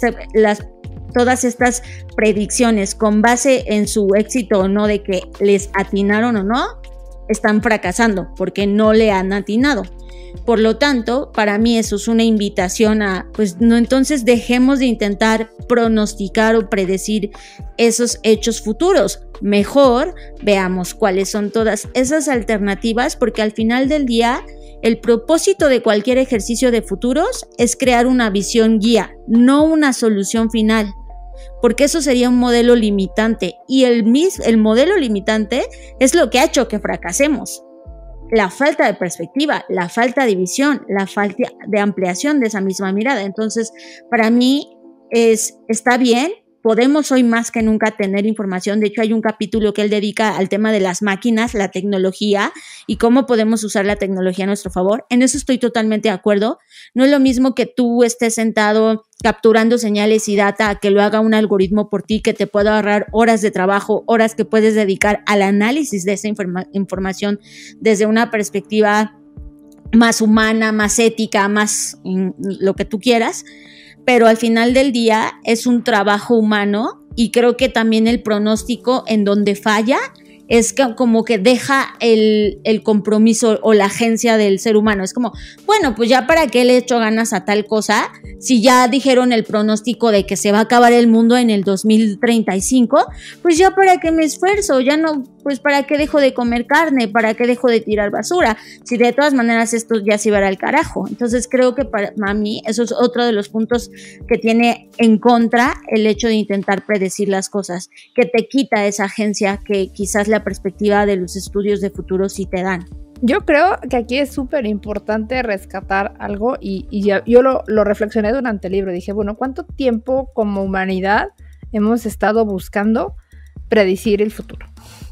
todas estas predicciones con base en su éxito o no, de que les atinaron o no, están fracasando porque no le han atinado. Por lo tanto, para mí eso es una invitación a, pues no, entonces dejemos de intentar pronosticar o predecir esos hechos futuros. Mejor veamos cuáles son todas esas alternativas, porque al final del día, el propósito de cualquier ejercicio de futuros es crear una visión guía, no una solución final. Porque eso sería un modelo limitante, y el modelo limitante es lo que ha hecho que fracasemos. La falta de perspectiva, la falta de visión, la falta de ampliación de esa misma mirada. Entonces, para mí está bien, podemos hoy más que nunca tener información. De hecho, hay un capítulo que él dedica al tema de las máquinas, la tecnología y cómo podemos usar la tecnología a nuestro favor. En eso estoy totalmente de acuerdo. No es lo mismo que tú estés sentado capturando señales y data a que lo haga un algoritmo por ti, que te pueda ahorrar horas de trabajo, horas que puedes dedicar al análisis de esa información desde una perspectiva más humana, más ética, más lo que tú quieras. Pero al final del día es un trabajo humano, y creo que también el pronóstico en donde falla es que como que deja el compromiso o la agencia del ser humano. Es como, bueno, pues ya para qué le echo ganas a tal cosa si ya dijeron el pronóstico de que se va a acabar el mundo en el 2035, pues ya para qué me esfuerzo, ya no, pues para qué dejo de comer carne, para qué dejo de tirar basura, si de todas maneras esto ya se va al carajo. Entonces creo que para mí eso es otro de los puntos que tiene en contra el hecho de intentar predecir las cosas, que te quita esa agencia que quizás la perspectiva de los estudios de futuro sí te dan. Yo creo que aquí es súper importante rescatar algo, y yo lo reflexioné durante el libro. Dije, bueno, ¿cuánto tiempo como humanidad hemos estado buscando predecir el futuro?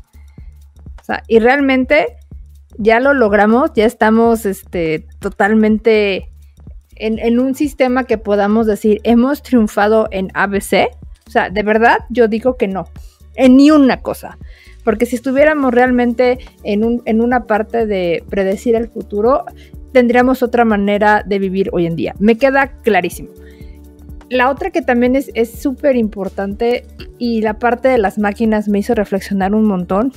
O sea, y realmente ya lo logramos, ya estamos totalmente en un sistema que podamos decir, hemos triunfado en ABC. O sea, de verdad yo digo que no, en ni una cosa. Porque si estuviéramos realmente en una parte de predecir el futuro, tendríamos otra manera de vivir hoy en día. Me queda clarísimo. La otra que también es súper importante, y la parte de las máquinas me hizo reflexionar un montón,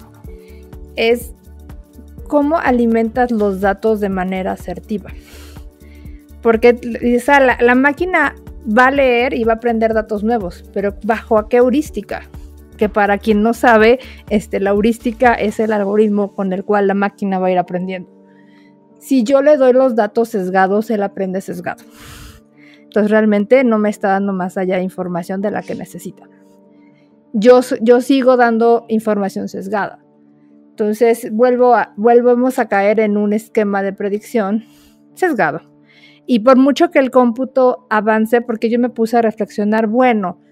es cómo alimentas los datos de manera asertiva. Porque la máquina va a leer y va a aprender datos nuevos, pero ¿bajo a qué heurística? que para quien no sabe, la heurística es el algoritmo con el cual la máquina va a ir aprendiendo. Si yo le doy los datos sesgados, él aprende sesgado. Entonces realmente no me está dando más allá de información de la que necesita. Yo sigo dando información sesgada. Entonces volvemos a caer en un esquema de predicción sesgado. Y por mucho que el cómputo avance, porque yo me puse a reflexionar, bueno,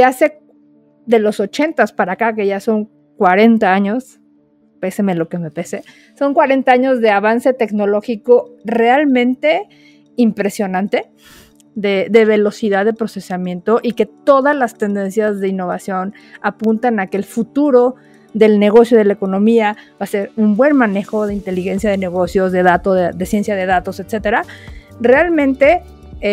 de los 80s para acá, que ya son 40 años, péseme lo que me pese, son 40 años de avance tecnológico realmente impresionante, de velocidad de procesamiento, y que todas las tendencias de innovación apuntan a que el futuro del negocio, de la economía, va a ser un buen manejo de inteligencia de negocios, de datos, de ciencia de datos, etcétera. Realmente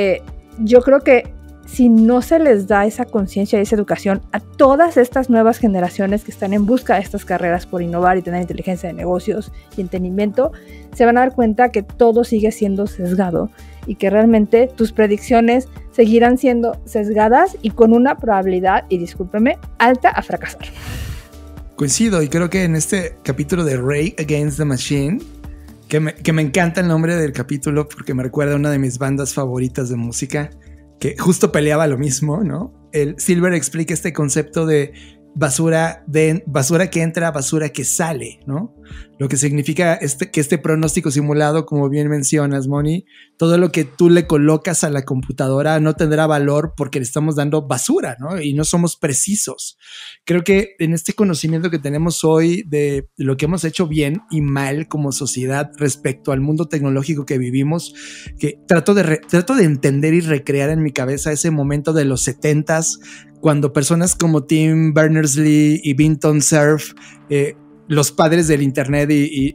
yo creo que si no se les da esa conciencia y esa educación a todas estas nuevas generaciones que están en busca de estas carreras por innovar y tener inteligencia de negocios y entendimiento, se van a dar cuenta que todo sigue siendo sesgado y que realmente tus predicciones seguirán siendo sesgadas y con una probabilidad, y discúlpeme, alta a fracasar. Coincido, y creo que en este capítulo de Rage Against the Machine, que me encanta el nombre del capítulo porque me recuerda a una de mis bandas favoritas de música, que justo peleaba lo mismo, ¿no? El Silver explica este concepto de basura que entra, basura que sale, ¿no? Lo que significa que este pronóstico simulado, como bien mencionas, Moni, todo lo que tú le colocas a la computadora no tendrá valor porque le estamos dando basura, ¿no? Y no somos precisos. Creo que en este conocimiento que tenemos hoy de lo que hemos hecho bien y mal como sociedad respecto al mundo tecnológico que vivimos, que trato de entender y recrear en mi cabeza ese momento de los 70s, cuando personas como Tim Berners-Lee y Vinton Cerf, los padres del internet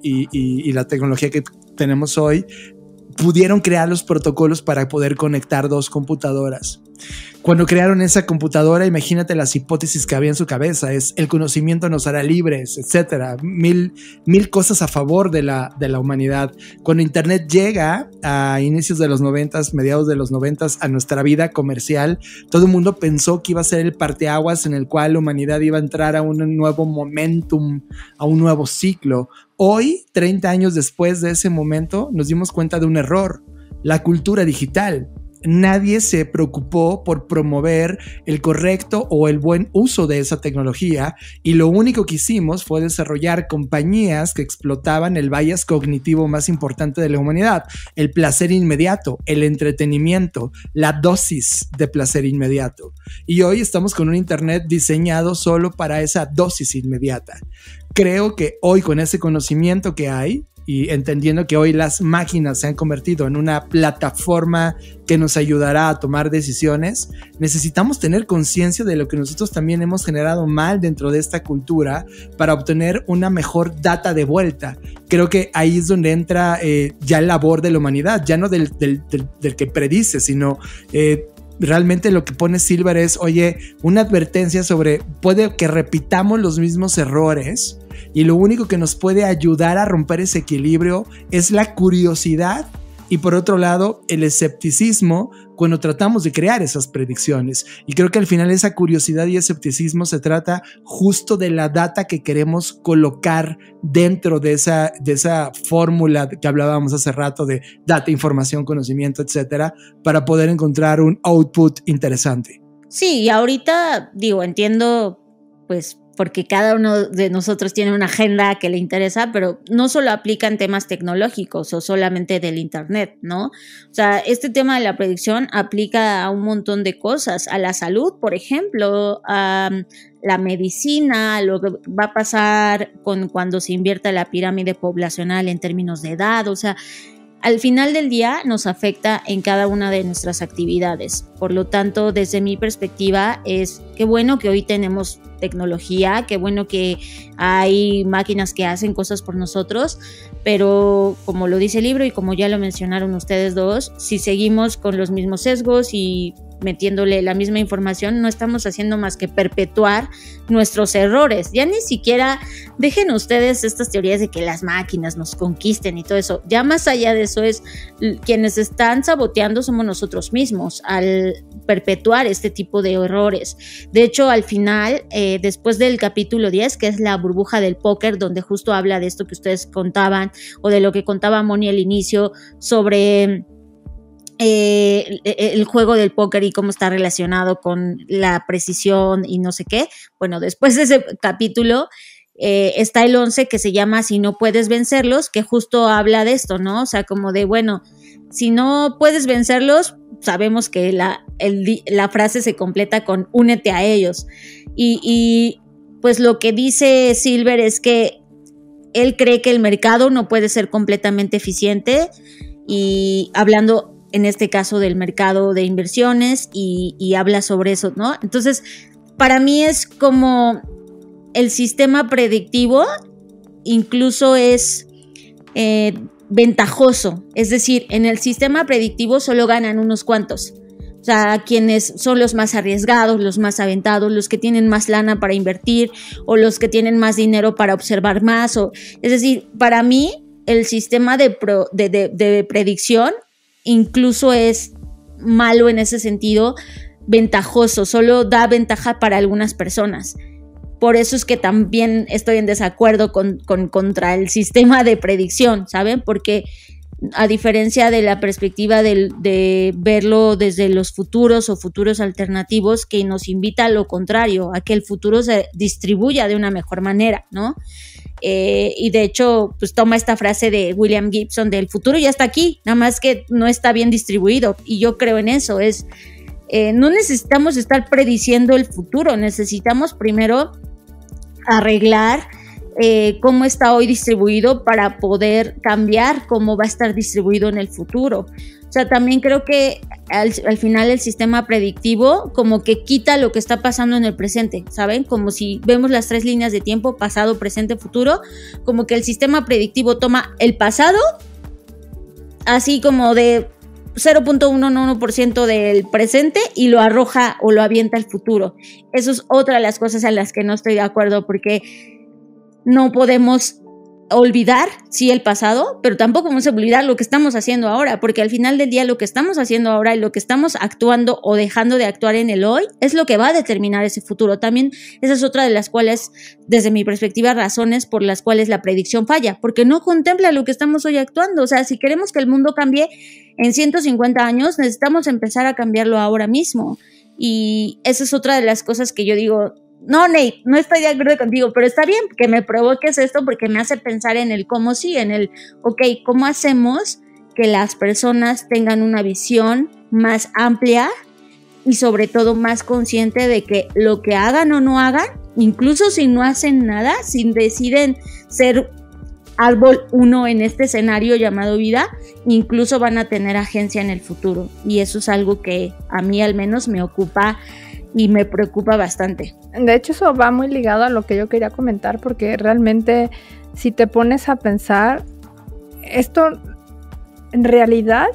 y la tecnología que tenemos hoy, pudieron crear los protocolos para poder conectar dos computadoras. Cuando crearon esa computadora, imagínate las hipótesis que había en su cabeza. Es el conocimiento nos hará libres, etcétera. Mil cosas a favor de la humanidad. Cuando Internet llega a inicios de los 90s, mediados de los 90s, a nuestra vida comercial, todo el mundo pensó que iba a ser el parteaguas en el cual la humanidad iba a entrar a un nuevo momentum, a un nuevo ciclo. Hoy, 30 años después de ese momento, nos dimos cuenta de un error: la cultura digital. Nadie se preocupó por promover el correcto o el buen uso de esa tecnología, y lo único que hicimos fue desarrollar compañías que explotaban el bias cognitivo más importante de la humanidad: el placer inmediato, el entretenimiento, la dosis de placer inmediato. Y hoy estamos con un internet diseñado solo para esa dosis inmediata. Creo que hoy, con ese conocimiento que hay, y entendiendo que hoy las máquinas se han convertido en una plataforma que nos ayudará a tomar decisiones, necesitamos tener conciencia de lo que nosotros también hemos generado mal dentro de esta cultura para obtener una mejor data de vuelta. Creo que ahí es donde entra ya el labor de la humanidad, ya no del que predice, sino realmente lo que pone Silver es, oye, una advertencia sobre puede que repitamos los mismos errores, y lo único que nos puede ayudar a romper ese equilibrio es la curiosidad y, por otro lado, el escepticismo cuando tratamos de crear esas predicciones. Y creo que al final esa curiosidad y escepticismo se trata justo de la data que queremos colocar dentro de esa fórmula que hablábamos hace rato de data, información, conocimiento, etcétera, para poder encontrar un output interesante. Sí, y ahorita entiendo, pues, porque cada uno de nosotros tiene una agenda que le interesa, pero no solo aplica en temas tecnológicos o solamente del internet, ¿no? O sea, este tema de la predicción aplica a un montón de cosas, a la salud, por ejemplo, a la medicina, a lo que va a pasar cuando se invierta la pirámide poblacional en términos de edad. O sea, al final del día nos afecta en cada una de nuestras actividades. Por lo tanto, desde mi perspectiva, es qué bueno que hoy tenemos tecnología, qué bueno que hay máquinas que hacen cosas por nosotros, pero como lo dice el libro y como ya lo mencionaron ustedes dos, si seguimos con los mismos sesgos y metiéndole la misma información, no estamos haciendo más que perpetuar nuestros errores. Ya ni siquiera dejen ustedes estas teorías de que las máquinas nos conquisten y todo eso. Ya más allá de eso, es quienes están saboteando somos nosotros mismos al perpetuar este tipo de errores. De hecho, al final, después del capítulo 10, que es la burbuja del póker, donde justo habla de esto que ustedes contaban, o de lo que contaba Moni al inicio, sobre el juego del póker y cómo está relacionado con la precisión y no sé qué. Bueno, después de ese capítulo está el 11, que se llama Si no puedes vencerlos, que justo habla de esto, ¿no? O sea, como de, bueno, si no puedes vencerlos, sabemos que la frase se completa con únete a ellos. Y pues lo que dice Silver es que él cree que el mercado no puede ser completamente eficiente, y hablando en este caso del mercado de inversiones, y habla sobre eso, ¿no? Entonces, para mí es como el sistema predictivo incluso es ventajoso, es decir, en el sistema predictivo solo ganan unos cuantos. O sea, quienes son los más arriesgados, los más aventados, los que tienen más lana para invertir, o los que tienen más dinero para observar más. Es decir, para mí el sistema de predicción incluso es malo en ese sentido, ventajoso, solo da ventaja para algunas personas. Por eso es que también estoy en desacuerdo contra el sistema de predicción, ¿saben? Porque a diferencia de la perspectiva de verlo desde los futuros o futuros alternativos, que nos invita a lo contrario, a que el futuro se distribuya de una mejor manera, ¿no? Y de hecho, pues toma esta frase de William Gibson del futuro ya está aquí, nada más que no está bien distribuido, y yo creo en eso. No necesitamos estar prediciendo el futuro, necesitamos primero arreglar cómo está hoy distribuido para poder cambiar cómo va a estar distribuido en el futuro. O sea, también creo que al final el sistema predictivo como que quita lo que está pasando en el presente, ¿saben? Como si vemos las 3 líneas de tiempo, pasado, presente, futuro, como que el sistema predictivo toma el pasado, así como de 0.11% del presente, y lo arroja o lo avienta al futuro. Eso es otra de las cosas en las que no estoy de acuerdo, porque no podemos olvidar, sí, el pasado, pero tampoco podemos olvidar lo que estamos haciendo ahora, porque al final del día lo que estamos haciendo ahora y lo que estamos actuando o dejando de actuar en el hoy es lo que va a determinar ese futuro. También esa es otra de las cuales, desde mi perspectiva, razones por las cuales la predicción falla, porque no contempla lo que estamos hoy actuando. O sea, si queremos que el mundo cambie en 150 años, necesitamos empezar a cambiarlo ahora mismo. Y esa es otra de las cosas que yo digo, no, Nate, no estoy de acuerdo contigo, pero está bien que me provoques esto, porque me hace pensar en el cómo sí, en el, ok, ¿cómo hacemos que las personas tengan una visión más amplia y sobre todo más consciente de que lo que hagan o no hagan, incluso si no hacen nada, si deciden ser árbol 1 en este escenario llamado vida, incluso van a tener agencia en el futuro? Y eso es algo que a mí al menos me ocupa y me preocupa bastante. De hecho, eso va muy ligado a lo que yo quería comentar, porque realmente, si te pones a pensar, esto en realidad,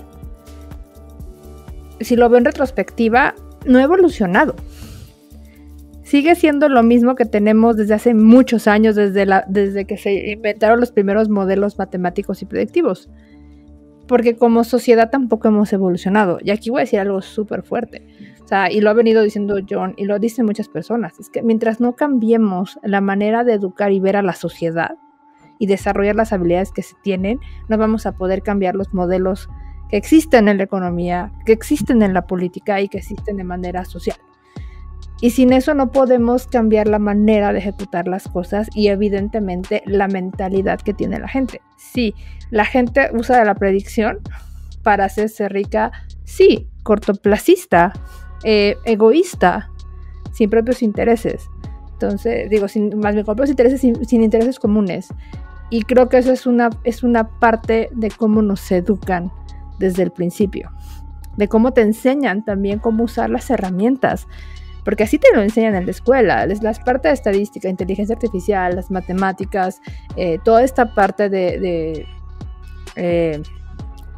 si lo veo en retrospectiva, no ha evolucionado. Sigue siendo lo mismo que tenemos desde hace muchos años, desde que se inventaron los primeros modelos matemáticos y predictivos. Porque como sociedad tampoco hemos evolucionado. Y aquí voy a decir algo súper fuerte. O sea, y lo ha venido diciendo John, y lo dicen muchas personas. Es que mientras no cambiemos la manera de educar y ver a la sociedad y desarrollar las habilidades que se tienen, no vamos a poder cambiar los modelos que existen en la economía, que existen en la política y que existen de manera social. Y sin eso no podemos cambiar la manera de ejecutar las cosas y evidentemente la mentalidad que tiene la gente. Sí, la gente usa la predicción para hacerse rica, sí, cortoplacista, egoísta, sin propios intereses. Entonces, digo, más bien con propios intereses, sin intereses comunes. Y creo que eso es una parte de cómo nos educan desde el principio. De cómo te enseñan también cómo usar las herramientas. Porque así te lo enseñan en la escuela, las partes de estadística, inteligencia artificial, las matemáticas, toda esta parte de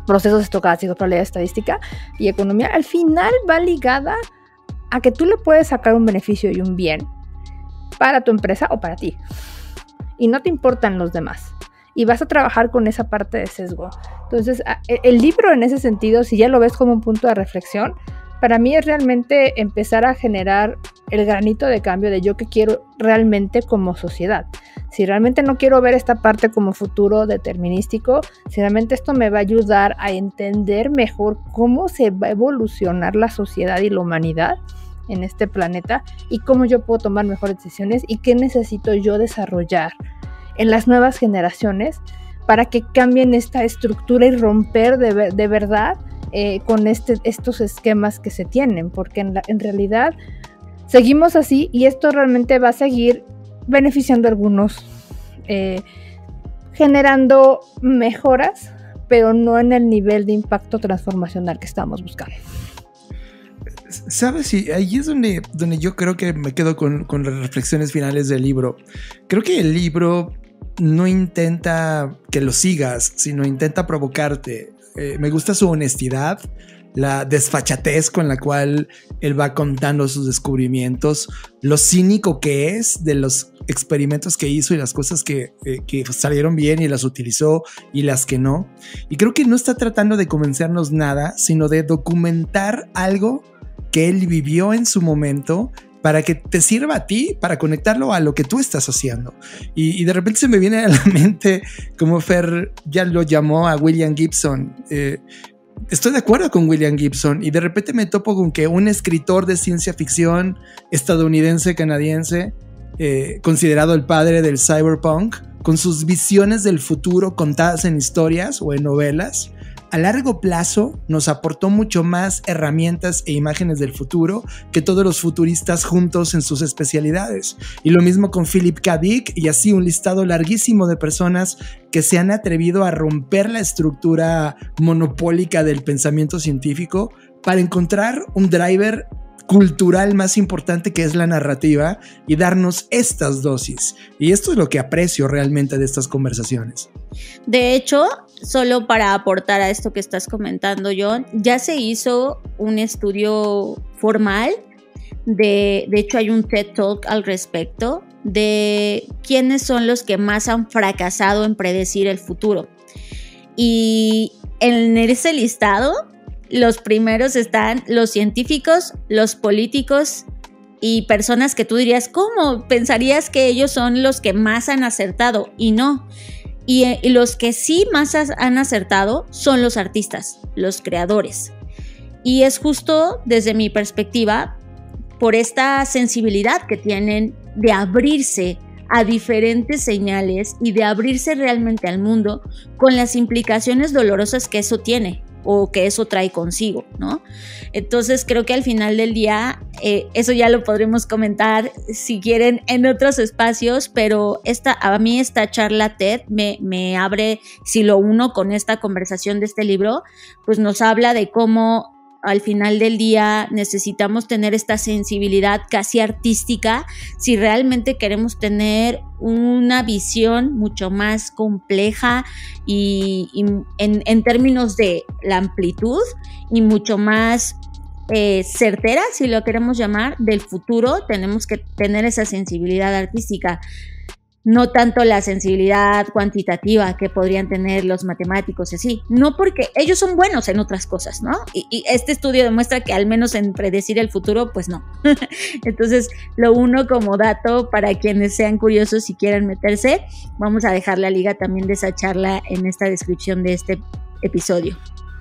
procesos estocásticos, probabilidad estadística y economía, al final va ligada a que tú le puedes sacar un beneficio y un bien para tu empresa o para ti. Y no te importan los demás. Y vas a trabajar con esa parte de sesgo. Entonces, el libro en ese sentido, si ya lo ves como un punto de reflexión, para mí es realmente empezar a generar el granito de cambio de yo que quiero realmente como sociedad. Si realmente no quiero ver esta parte como futuro determinístico, si realmente esto me va a ayudar a entender mejor cómo se va a evolucionar la sociedad y la humanidad en este planeta y cómo yo puedo tomar mejores decisiones y qué necesito yo desarrollar en las nuevas generaciones para que cambien esta estructura y romper de verdad con estos esquemas que se tienen, porque en realidad seguimos así y esto realmente va a seguir beneficiando a algunos, generando mejoras, pero no en el nivel de impacto transformacional que estamos buscando. ¿Sabes? Sí, ahí es donde yo creo que me quedo con las reflexiones finales del libro. Creo que el libro no intenta que lo sigas, sino intenta provocarte. Me gusta su honestidad, la desfachatez con la cual él va contando sus descubrimientos, lo cínico que es de los experimentos que hizo y las cosas que salieron bien y las utilizó y las que no. Y creo que no está tratando de convencernos nada, sino de documentar algo que él vivió en su momento para que te sirva a ti, para conectarlo a lo que tú estás haciendo. Y de repente se me viene a la mente como Fer ya lo llamó a William Gibson. Estoy de acuerdo con William Gibson y de repente me topo con que un escritor de ciencia ficción estadounidense-canadiense, considerado el padre del cyberpunk, con sus visiones del futuro contadas en historias o en novelas, a largo plazo nos aportó mucho más herramientas e imágenes del futuro que todos los futuristas juntos en sus especialidades. Y lo mismo con Philip K. Dick y así un listado larguísimo de personas que se han atrevido a romper la estructura monopólica del pensamiento científico para encontrar un driver cultural más importante que es la narrativa y darnos estas dosis. Y esto es lo que aprecio realmente de estas conversaciones. De hecho, solo para aportar a esto que estás comentando, John, ya se hizo un estudio formal, de hecho hay un TED Talk al respecto, de quiénes son los que más han fracasado en predecir el futuro. Y en ese listado, los primeros están los científicos, los políticos y personas que tú dirías, ¿cómo? Pensarías que ellos son los que más han acertado, y no. Y los que sí más han acertado son los artistas, los creadores. Y es justo desde mi perspectiva por esta sensibilidad que tienen de abrirse a diferentes señales y de abrirse realmente al mundo con las implicaciones dolorosas que eso tiene o que eso trae consigo, ¿no? Entonces creo que al final del día eso ya lo podremos comentar si quieren en otros espacios, pero a mí esta charla TED me abre, si lo uno con esta conversación de este libro, pues nos habla de cómo al final del día necesitamos tener esta sensibilidad casi artística si realmente queremos tener una visión mucho más compleja y en términos de la amplitud y mucho más certera, si lo queremos llamar, del futuro. Tenemos que tener esa sensibilidad artística. No tanto la sensibilidad cuantitativa que podrían tener los matemáticos y así, no, porque ellos son buenos en otras cosas, ¿no? Y este estudio demuestra que al menos en predecir el futuro, pues no. Entonces, lo uno como dato para quienes sean curiosos y quieran meterse. Vamos a dejar la liga también de esa charla en esta descripción de este episodio.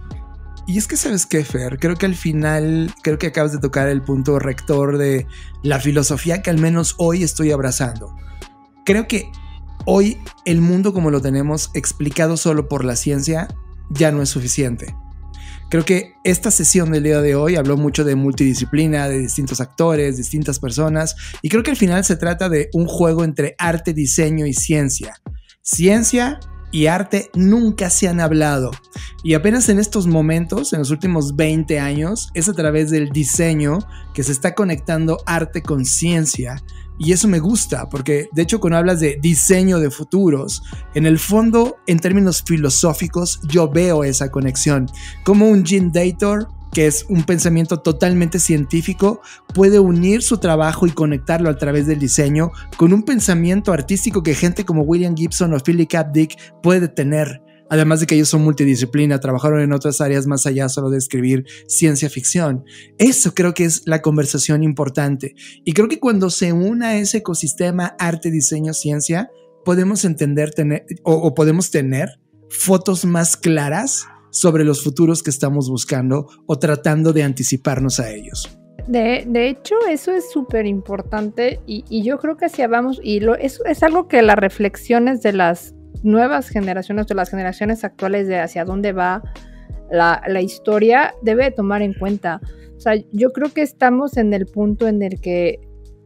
Y es que, ¿sabes qué, Fer? Creo que al final, creo que acabas de tocar el punto rector de la filosofía que al menos hoy estoy abrazando. Creo que hoy el mundo como lo tenemos explicado solo por la ciencia ya no es suficiente. Creo que esta sesión del día de hoy habló mucho de multidisciplina, de distintos actores, distintas personas, y creo que al final se trata de un juego entre arte, diseño y ciencia. Ciencia y arte nunca se han hablado, y apenas en estos momentos, en los últimos 20 años, es a través del diseño que se está conectando arte con ciencia, Y eso me gusta, porque de hecho cuando hablas de diseño de futuros, en el fondo, en términos filosóficos, yo veo esa conexión. Como un Gene Dator, que es un pensamiento totalmente científico, puede unir su trabajo y conectarlo a través del diseño con un pensamiento artístico que gente como William Gibson o Philip K. Dick puede tener. Además de que ellos son multidisciplina, trabajaron en otras áreas más allá solo de escribir ciencia ficción. Eso creo que es la conversación importante. Y creo que cuando se una ese ecosistema arte, diseño, ciencia, podemos entender podemos tener fotos más claras sobre los futuros que estamos buscando o tratando de anticiparnos a ellos. De hecho, eso es súper importante y yo creo que hacia vamos, y es algo que las reflexiones de las nuevas generaciones, de las generaciones actuales, de hacia dónde va la historia, debe tomar en cuenta. O sea, yo creo que estamos en el punto en el que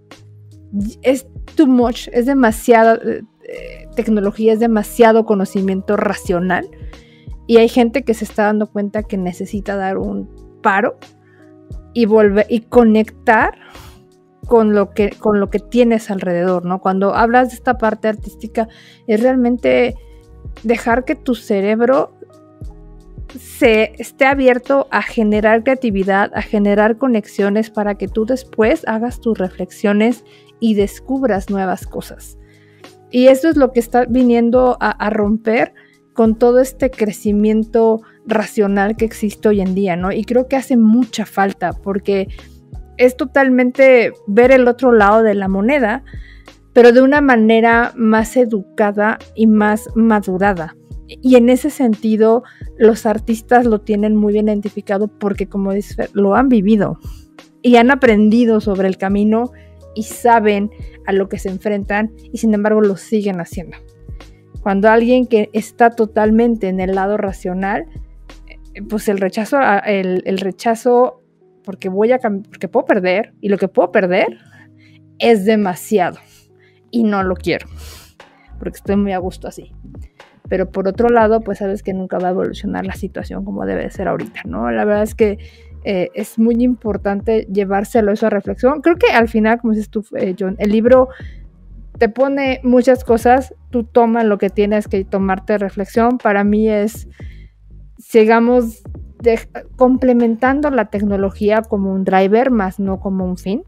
es too much, es demasiada tecnología, es demasiado conocimiento racional, y hay gente que se está dando cuenta que necesita dar un paro y volver y conectar con lo que tienes alrededor, ¿no? Cuando hablas de esta parte artística, es realmente dejar que tu cerebro se esté abierto a generar creatividad, a generar conexiones para que tú después hagas tus reflexiones y descubras nuevas cosas. Y eso es lo que está viniendo a romper con todo este crecimiento racional que existe hoy en día, ¿no? Y creo que hace mucha falta, porque es totalmente ver el otro lado de la moneda, pero de una manera más educada y más madurada. Y en ese sentido, los artistas lo tienen muy bien identificado porque, como dices Fer, lo han vivido y han aprendido sobre el camino y saben a lo que se enfrentan, y sin embargo lo siguen haciendo. Cuando alguien que está totalmente en el lado racional, pues el rechazo porque puedo perder, y lo que puedo perder es demasiado y no lo quiero porque estoy muy a gusto así. Pero por otro lado, pues sabes que nunca va a evolucionar la situación como debe de ser ahorita, ¿no? La verdad es que es muy importante llevárselo a esa reflexión. Creo que al final, como dices tú, John, el libro te pone muchas cosas, tú tomas lo que tienes que tomarte de reflexión. Para mí es, sigamos complementando la tecnología como un driver, más no como un fin.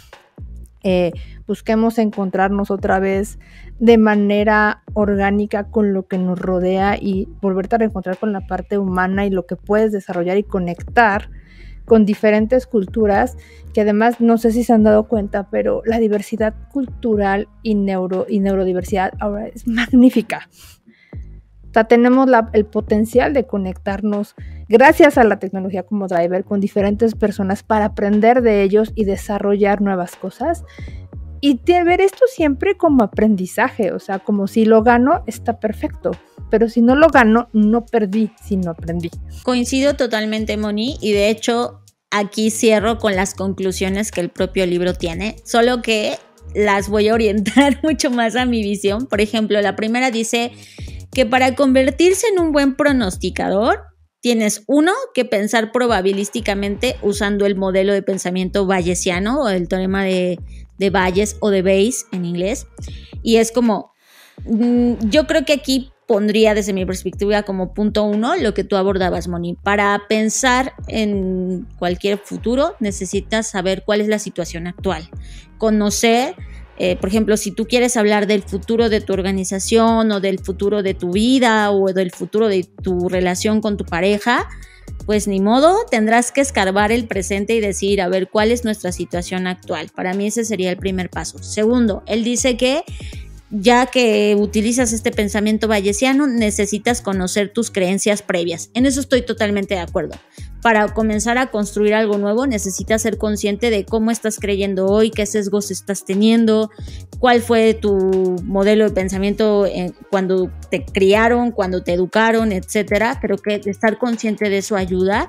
Busquemos encontrarnos otra vez de manera orgánica con lo que nos rodea y volverte a reencontrar con la parte humana y lo que puedes desarrollar y conectar con diferentes culturas, que además no sé si se han dado cuenta, pero la diversidad cultural y neurodiversidad ahora es magnífica. O sea, tenemos el potencial de conectarnos gracias a la tecnología como driver con diferentes personas para aprender de ellos y desarrollar nuevas cosas. Y ver esto siempre como aprendizaje, o sea, como si lo gano, está perfecto. Pero si no lo gano, no perdí, sino aprendí. Coincido totalmente, Moni, y de hecho aquí cierro con las conclusiones que el propio libro tiene, solo que las voy a orientar mucho más a mi visión. Por ejemplo, la primera dice que para convertirse en un buen pronosticador, tienes uno que pensar probabilísticamente usando el modelo de pensamiento bayesiano o el teorema de Bayes o de Bayes en inglés. Y es como, yo creo que aquí pondría desde mi perspectiva como punto 1 lo que tú abordabas, Moni. Para pensar en cualquier futuro necesitas saber cuál es la situación actual, conocer. Por ejemplo, si tú quieres hablar del futuro de tu organización o del futuro de tu vida o del futuro de tu relación con tu pareja, pues ni modo, tendrás que escarbar el presente y decir, a ver, ¿cuál es nuestra situación actual? Para mí ese sería el primer paso. Segundo, él dice que ya que utilizas este pensamiento bayesiano, necesitas conocer tus creencias previas. En eso estoy totalmente de acuerdo. Para comenzar a construir algo nuevo, necesitas ser consciente de cómo estás creyendo hoy, qué sesgos estás teniendo, cuál fue tu modelo de pensamiento cuando te criaron, cuando te educaron, etcétera. Creo que estar consciente de eso ayuda.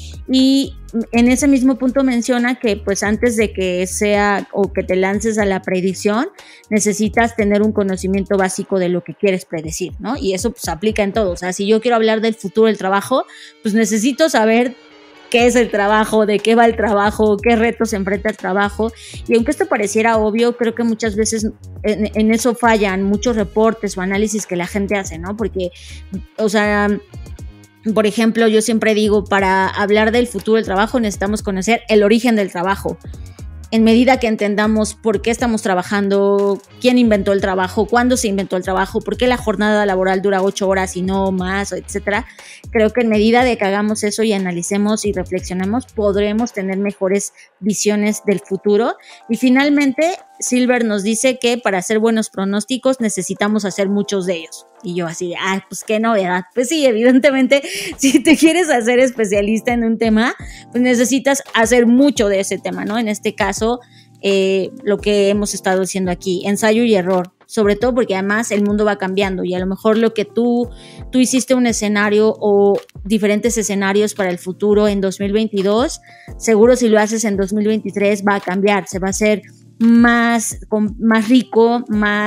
Y en ese mismo punto menciona que pues antes de que sea o que te lances a la predicción, necesitas tener un conocimiento básico de lo que quieres predecir, ¿no? Y eso pues aplica en todo. O sea, si yo quiero hablar del futuro del trabajo, pues necesito saber qué es el trabajo, de qué va el trabajo, qué retos enfrenta el trabajo. Y aunque esto pareciera obvio, creo que muchas veces en eso fallan muchos reportes o análisis que la gente hace, ¿no? Porque, o sea, por ejemplo, yo siempre digo, para hablar del futuro del trabajo necesitamos conocer el origen del trabajo. En medida que entendamos por qué estamos trabajando, quién inventó el trabajo, cuándo se inventó el trabajo, por qué la jornada laboral dura 8 horas y no más, etcétera, creo que en medida de que hagamos eso y analicemos y reflexionemos, podremos tener mejores visiones del futuro. Y finalmente, Silver nos dice que para hacer buenos pronósticos necesitamos hacer muchos de ellos. Y yo así, pues qué novedad. Pues sí, evidentemente, si te quieres hacer especialista en un tema, pues necesitas hacer mucho de ese tema, ¿no? En este caso, lo que hemos estado haciendo aquí, ensayo y error, sobre todo porque además el mundo va cambiando y a lo mejor lo que tú hiciste un escenario o diferentes escenarios para el futuro en 2022, seguro si lo haces en 2023 va a cambiar, se va a hacer más rico,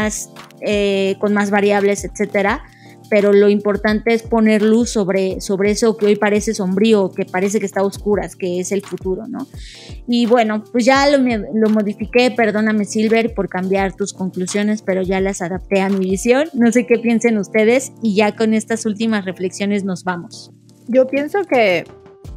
con más variables, etcétera, pero lo importante es poner luz sobre eso que hoy parece sombrío, que parece que está a oscuras, que es el futuro, ¿no? Y bueno, pues ya lo modifiqué, perdóname Silver por cambiar tus conclusiones, pero ya las adapté a mi visión, no sé qué piensen ustedes y ya con estas últimas reflexiones nos vamos. Yo pienso que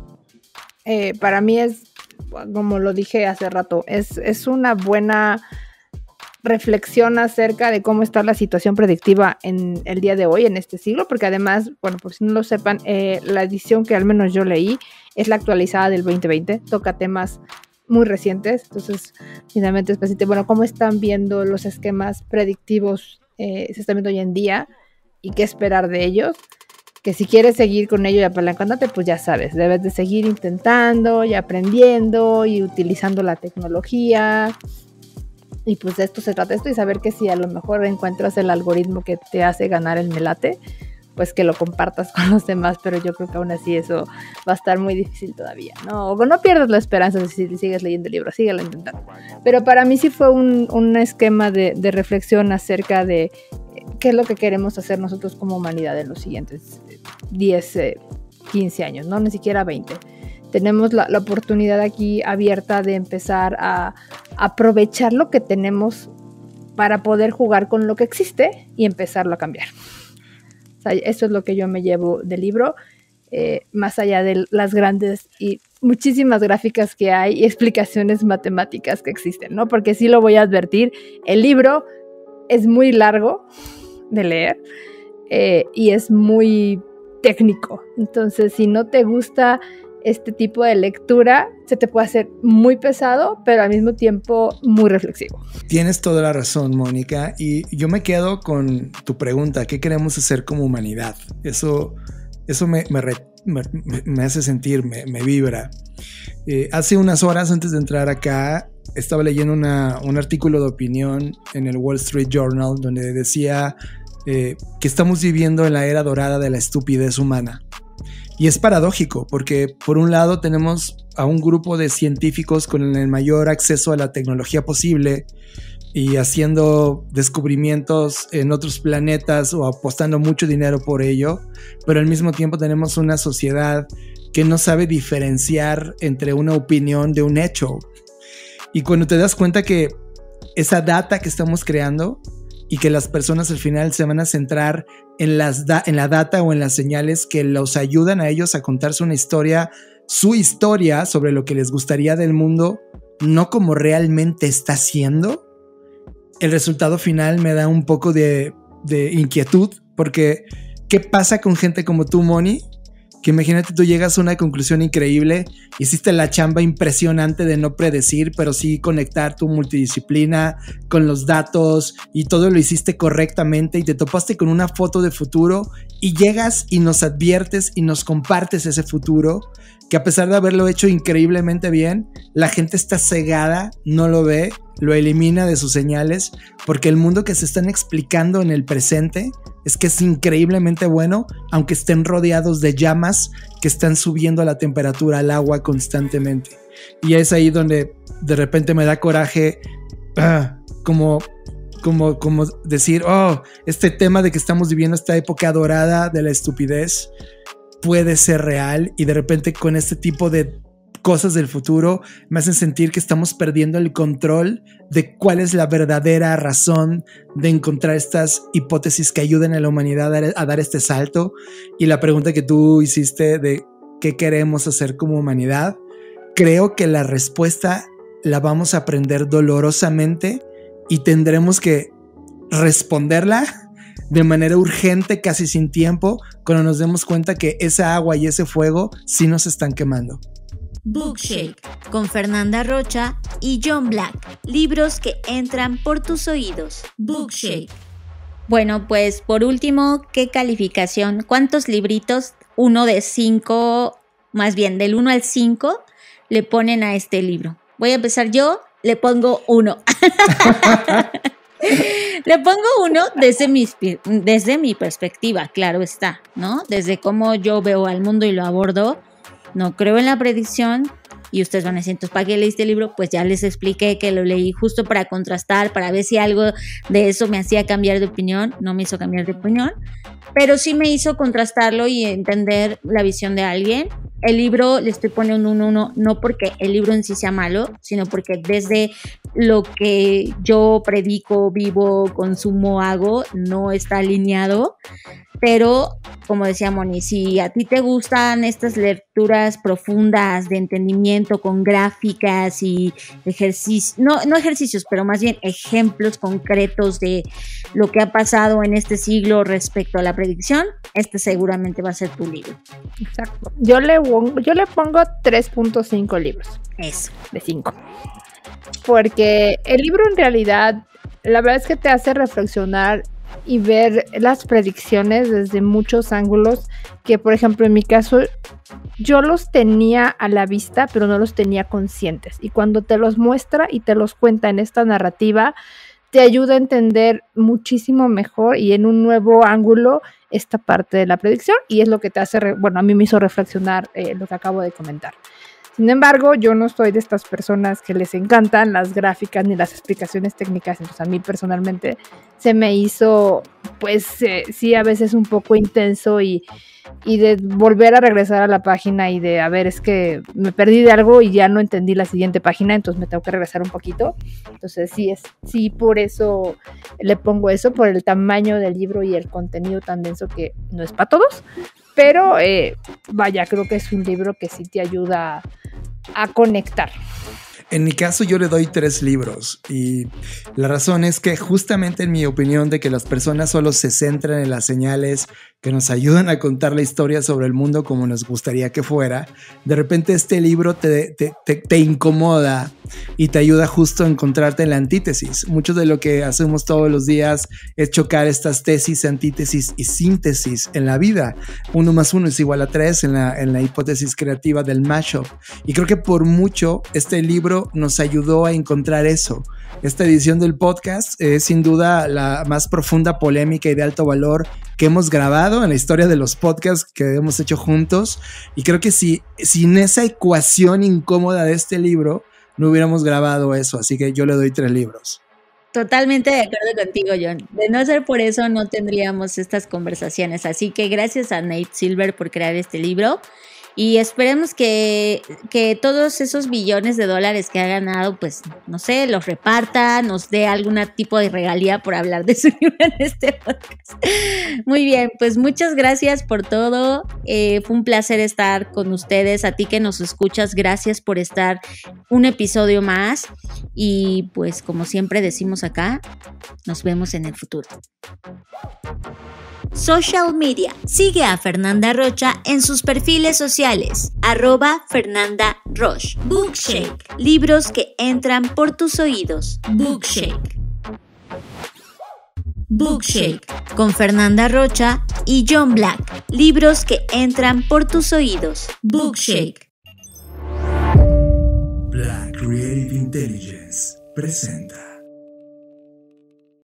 para mí es, como lo dije hace rato, es una buena reflexión acerca de cómo está la situación predictiva en el día de hoy, en este siglo, porque además, bueno, por si no lo sepan, la edición que al menos yo leí es la actualizada del 2020, toca temas muy recientes, entonces finalmente es presente, bueno, cómo están viendo los esquemas predictivos, se están viendo hoy en día y qué esperar de ellos, que si quieres seguir con ello y apalancándote, pues ya sabes, debes de seguir intentando y aprendiendo y utilizando la tecnología. Y pues de esto se trata esto, y saber que si a lo mejor encuentras el algoritmo que te hace ganar el melate, pues que lo compartas con los demás, pero yo creo que aún así eso va a estar muy difícil todavía, ¿no? O no pierdas la esperanza si sigues leyendo el libro, síguelo intentando. Pero para mí sí fue un esquema de reflexión acerca de qué es lo que queremos hacer nosotros como humanidad en los siguientes 10, 15 años, ¿no? Ni siquiera 20. Tenemos la oportunidad aquí abierta de empezar a aprovechar lo que tenemos para poder jugar con lo que existe y empezarlo a cambiar. O sea, eso es lo que yo me llevo del libro, más allá de las grandes y muchísimas gráficas que hay y explicaciones matemáticas que existen, ¿no? Porque sí lo voy a advertir, el libro es muy largo de leer y es muy técnico. Entonces, si no te gusta este tipo de lectura, se te puede hacer muy pesado, pero al mismo tiempo muy reflexivo. Tienes toda la razón, Mónica, y yo me quedo con tu pregunta, ¿qué queremos hacer como humanidad? Eso me hace sentir, me vibra. Hace unas horas antes de entrar acá, estaba leyendo un artículo de opinión en el Wall Street Journal donde decía que estamos viviendo en la era dorada de la estupidez humana. Y es paradójico porque por un lado tenemos a un grupo de científicos con el mayor acceso a la tecnología posible y haciendo descubrimientos en otros planetas o apostando mucho dinero por ello, pero al mismo tiempo tenemos una sociedad que no sabe diferenciar entre una opinión de un hecho. Y cuando te das cuenta que esa data que estamos creando y que las personas al final se van a centrar en la data o en las señales que los ayudan a ellos a contarse una historia, su historia sobre lo que les gustaría del mundo, no como realmente está siendo, el resultado final me da un poco de inquietud, porque ¿qué pasa con gente como tú, Moni? Que imagínate, tú llegas a una conclusión increíble, hiciste la chamba impresionante de no predecir, pero sí conectar tu multidisciplina con los datos y todo lo hiciste correctamente y te topaste con una foto de futuro y llegas y nos adviertes y nos compartes ese futuro, que a pesar de haberlo hecho increíblemente bien, la gente está cegada, no lo ve, lo elimina de sus señales, porque el mundo que se están explicando en el presente es que es increíblemente bueno, aunque estén rodeados de llamas que están subiendo la temperatura al agua constantemente. Y es ahí donde de repente me da coraje, como decir, este tema de que estamos viviendo esta época dorada de la estupidez, puede ser real, y de repente con este tipo de cosas del futuro me hacen sentir que estamos perdiendo el control de cuál es la verdadera razón de encontrar estas hipótesis que ayuden a la humanidad a dar este salto. Y la pregunta que tú hiciste de qué queremos hacer como humanidad, creo que la respuesta la vamos a aprender dolorosamente y tendremos que responderla de manera urgente, casi sin tiempo, cuando nos demos cuenta que esa agua y ese fuego sí nos están quemando. Bookshake, con Fernanda Rocha y John Black. Libros que entran por tus oídos. Bookshake. Bueno, pues por último, ¿qué calificación? ¿Cuántos libritos? 1 de 5, más bien del 1 al 5, le ponen a este libro. Voy a empezar yo, le pongo 1. Le pongo 1 desde mi perspectiva, claro está, ¿no? Desde cómo yo veo al mundo y lo abordo. No creo en la predicción. Y ustedes van a decir, entonces, ¿para qué leíste el libro? Pues ya les expliqué que lo leí justo para contrastar, para ver si algo de eso me hacía cambiar de opinión. No me hizo cambiar de opinión, pero sí me hizo contrastarlo y entender la visión de alguien. El libro le estoy poniendo un 1, no porque el libro en sí sea malo, sino porque desde lo que yo predico, vivo, consumo, hago, no está alineado. Pero, como decía Moni, si a ti te gustan estas lecturas profundas de entendimiento con gráficas y ejercicios, no ejercicios, pero más bien ejemplos concretos de lo que ha pasado en este siglo respecto a la predicción, este seguramente va a ser tu libro. Exacto. Yo le pongo 3.5 libros. Eso. De 5. Porque el libro en realidad, la verdad es que te hace reflexionar y ver las predicciones desde muchos ángulos que, por ejemplo, en mi caso, yo los tenía a la vista, pero no los tenía conscientes. Y cuando te los muestra y te los cuenta en esta narrativa, te ayuda a entender muchísimo mejor y en un nuevo ángulo esta parte de la predicción. Y es lo que te hace, a mí me hizo reflexionar lo que acabo de comentar. Sin embargo, yo no soy de estas personas que les encantan las gráficas ni las explicaciones técnicas. Entonces, a mí personalmente se me hizo, pues, sí, a veces un poco intenso y de volver a regresar a la página y de, a ver, es que me perdí de algo y ya no entendí la siguiente página, entonces me tengo que regresar un poquito. Entonces, sí, por eso le pongo eso, por el tamaño del libro y el contenido tan denso que no es para todos. Pero, vaya, creo que es un libro que sí te ayuda a conectar. En mi caso yo le doy 3 libros y la razón es que justamente en mi opinión de que las personas solo se centran en las señales que nos ayudan a contar la historia sobre el mundo como nos gustaría que fuera, de repente este libro te incomoda y te ayuda justo a encontrarte en la antítesis. Mucho de lo que hacemos todos los días es chocar estas tesis, antítesis y síntesis en la vida. 1 más 1 es igual a 3 en la hipótesis creativa del mashup. Y creo que por mucho este libro nos ayudó a encontrar eso. Esta edición del podcast es sin duda la más profunda, polémica y de alto valor que hemos grabado en la historia de los podcasts que hemos hecho juntos. Y creo que sin esa ecuación incómoda de este libro, no hubiéramos grabado eso. Así que yo le doy 3 libros. Totalmente de acuerdo contigo, John. De no ser por eso, no tendríamos estas conversaciones. Así que gracias a Nate Silver por crear este libro. Y esperemos que todos esos billones de dólares que ha ganado, pues, no sé, los reparta, nos dé algún tipo de regalía por hablar de su libro en este podcast. Muy bien, pues muchas gracias por todo. Fue un placer estar con ustedes. A ti que nos escuchas, gracias por estar un episodio más. Y pues, como siempre decimos acá, nos vemos en el futuro. Social media. Sigue a Fernanda Rocha en sus perfiles sociales. @Fernanda Roch. Bookshake. Libros que entran por tus oídos. Bookshake. Bookshake. Con Fernanda Rocha y John Black. Libros que entran por tus oídos. Bookshake. Black Creative Intelligence presenta.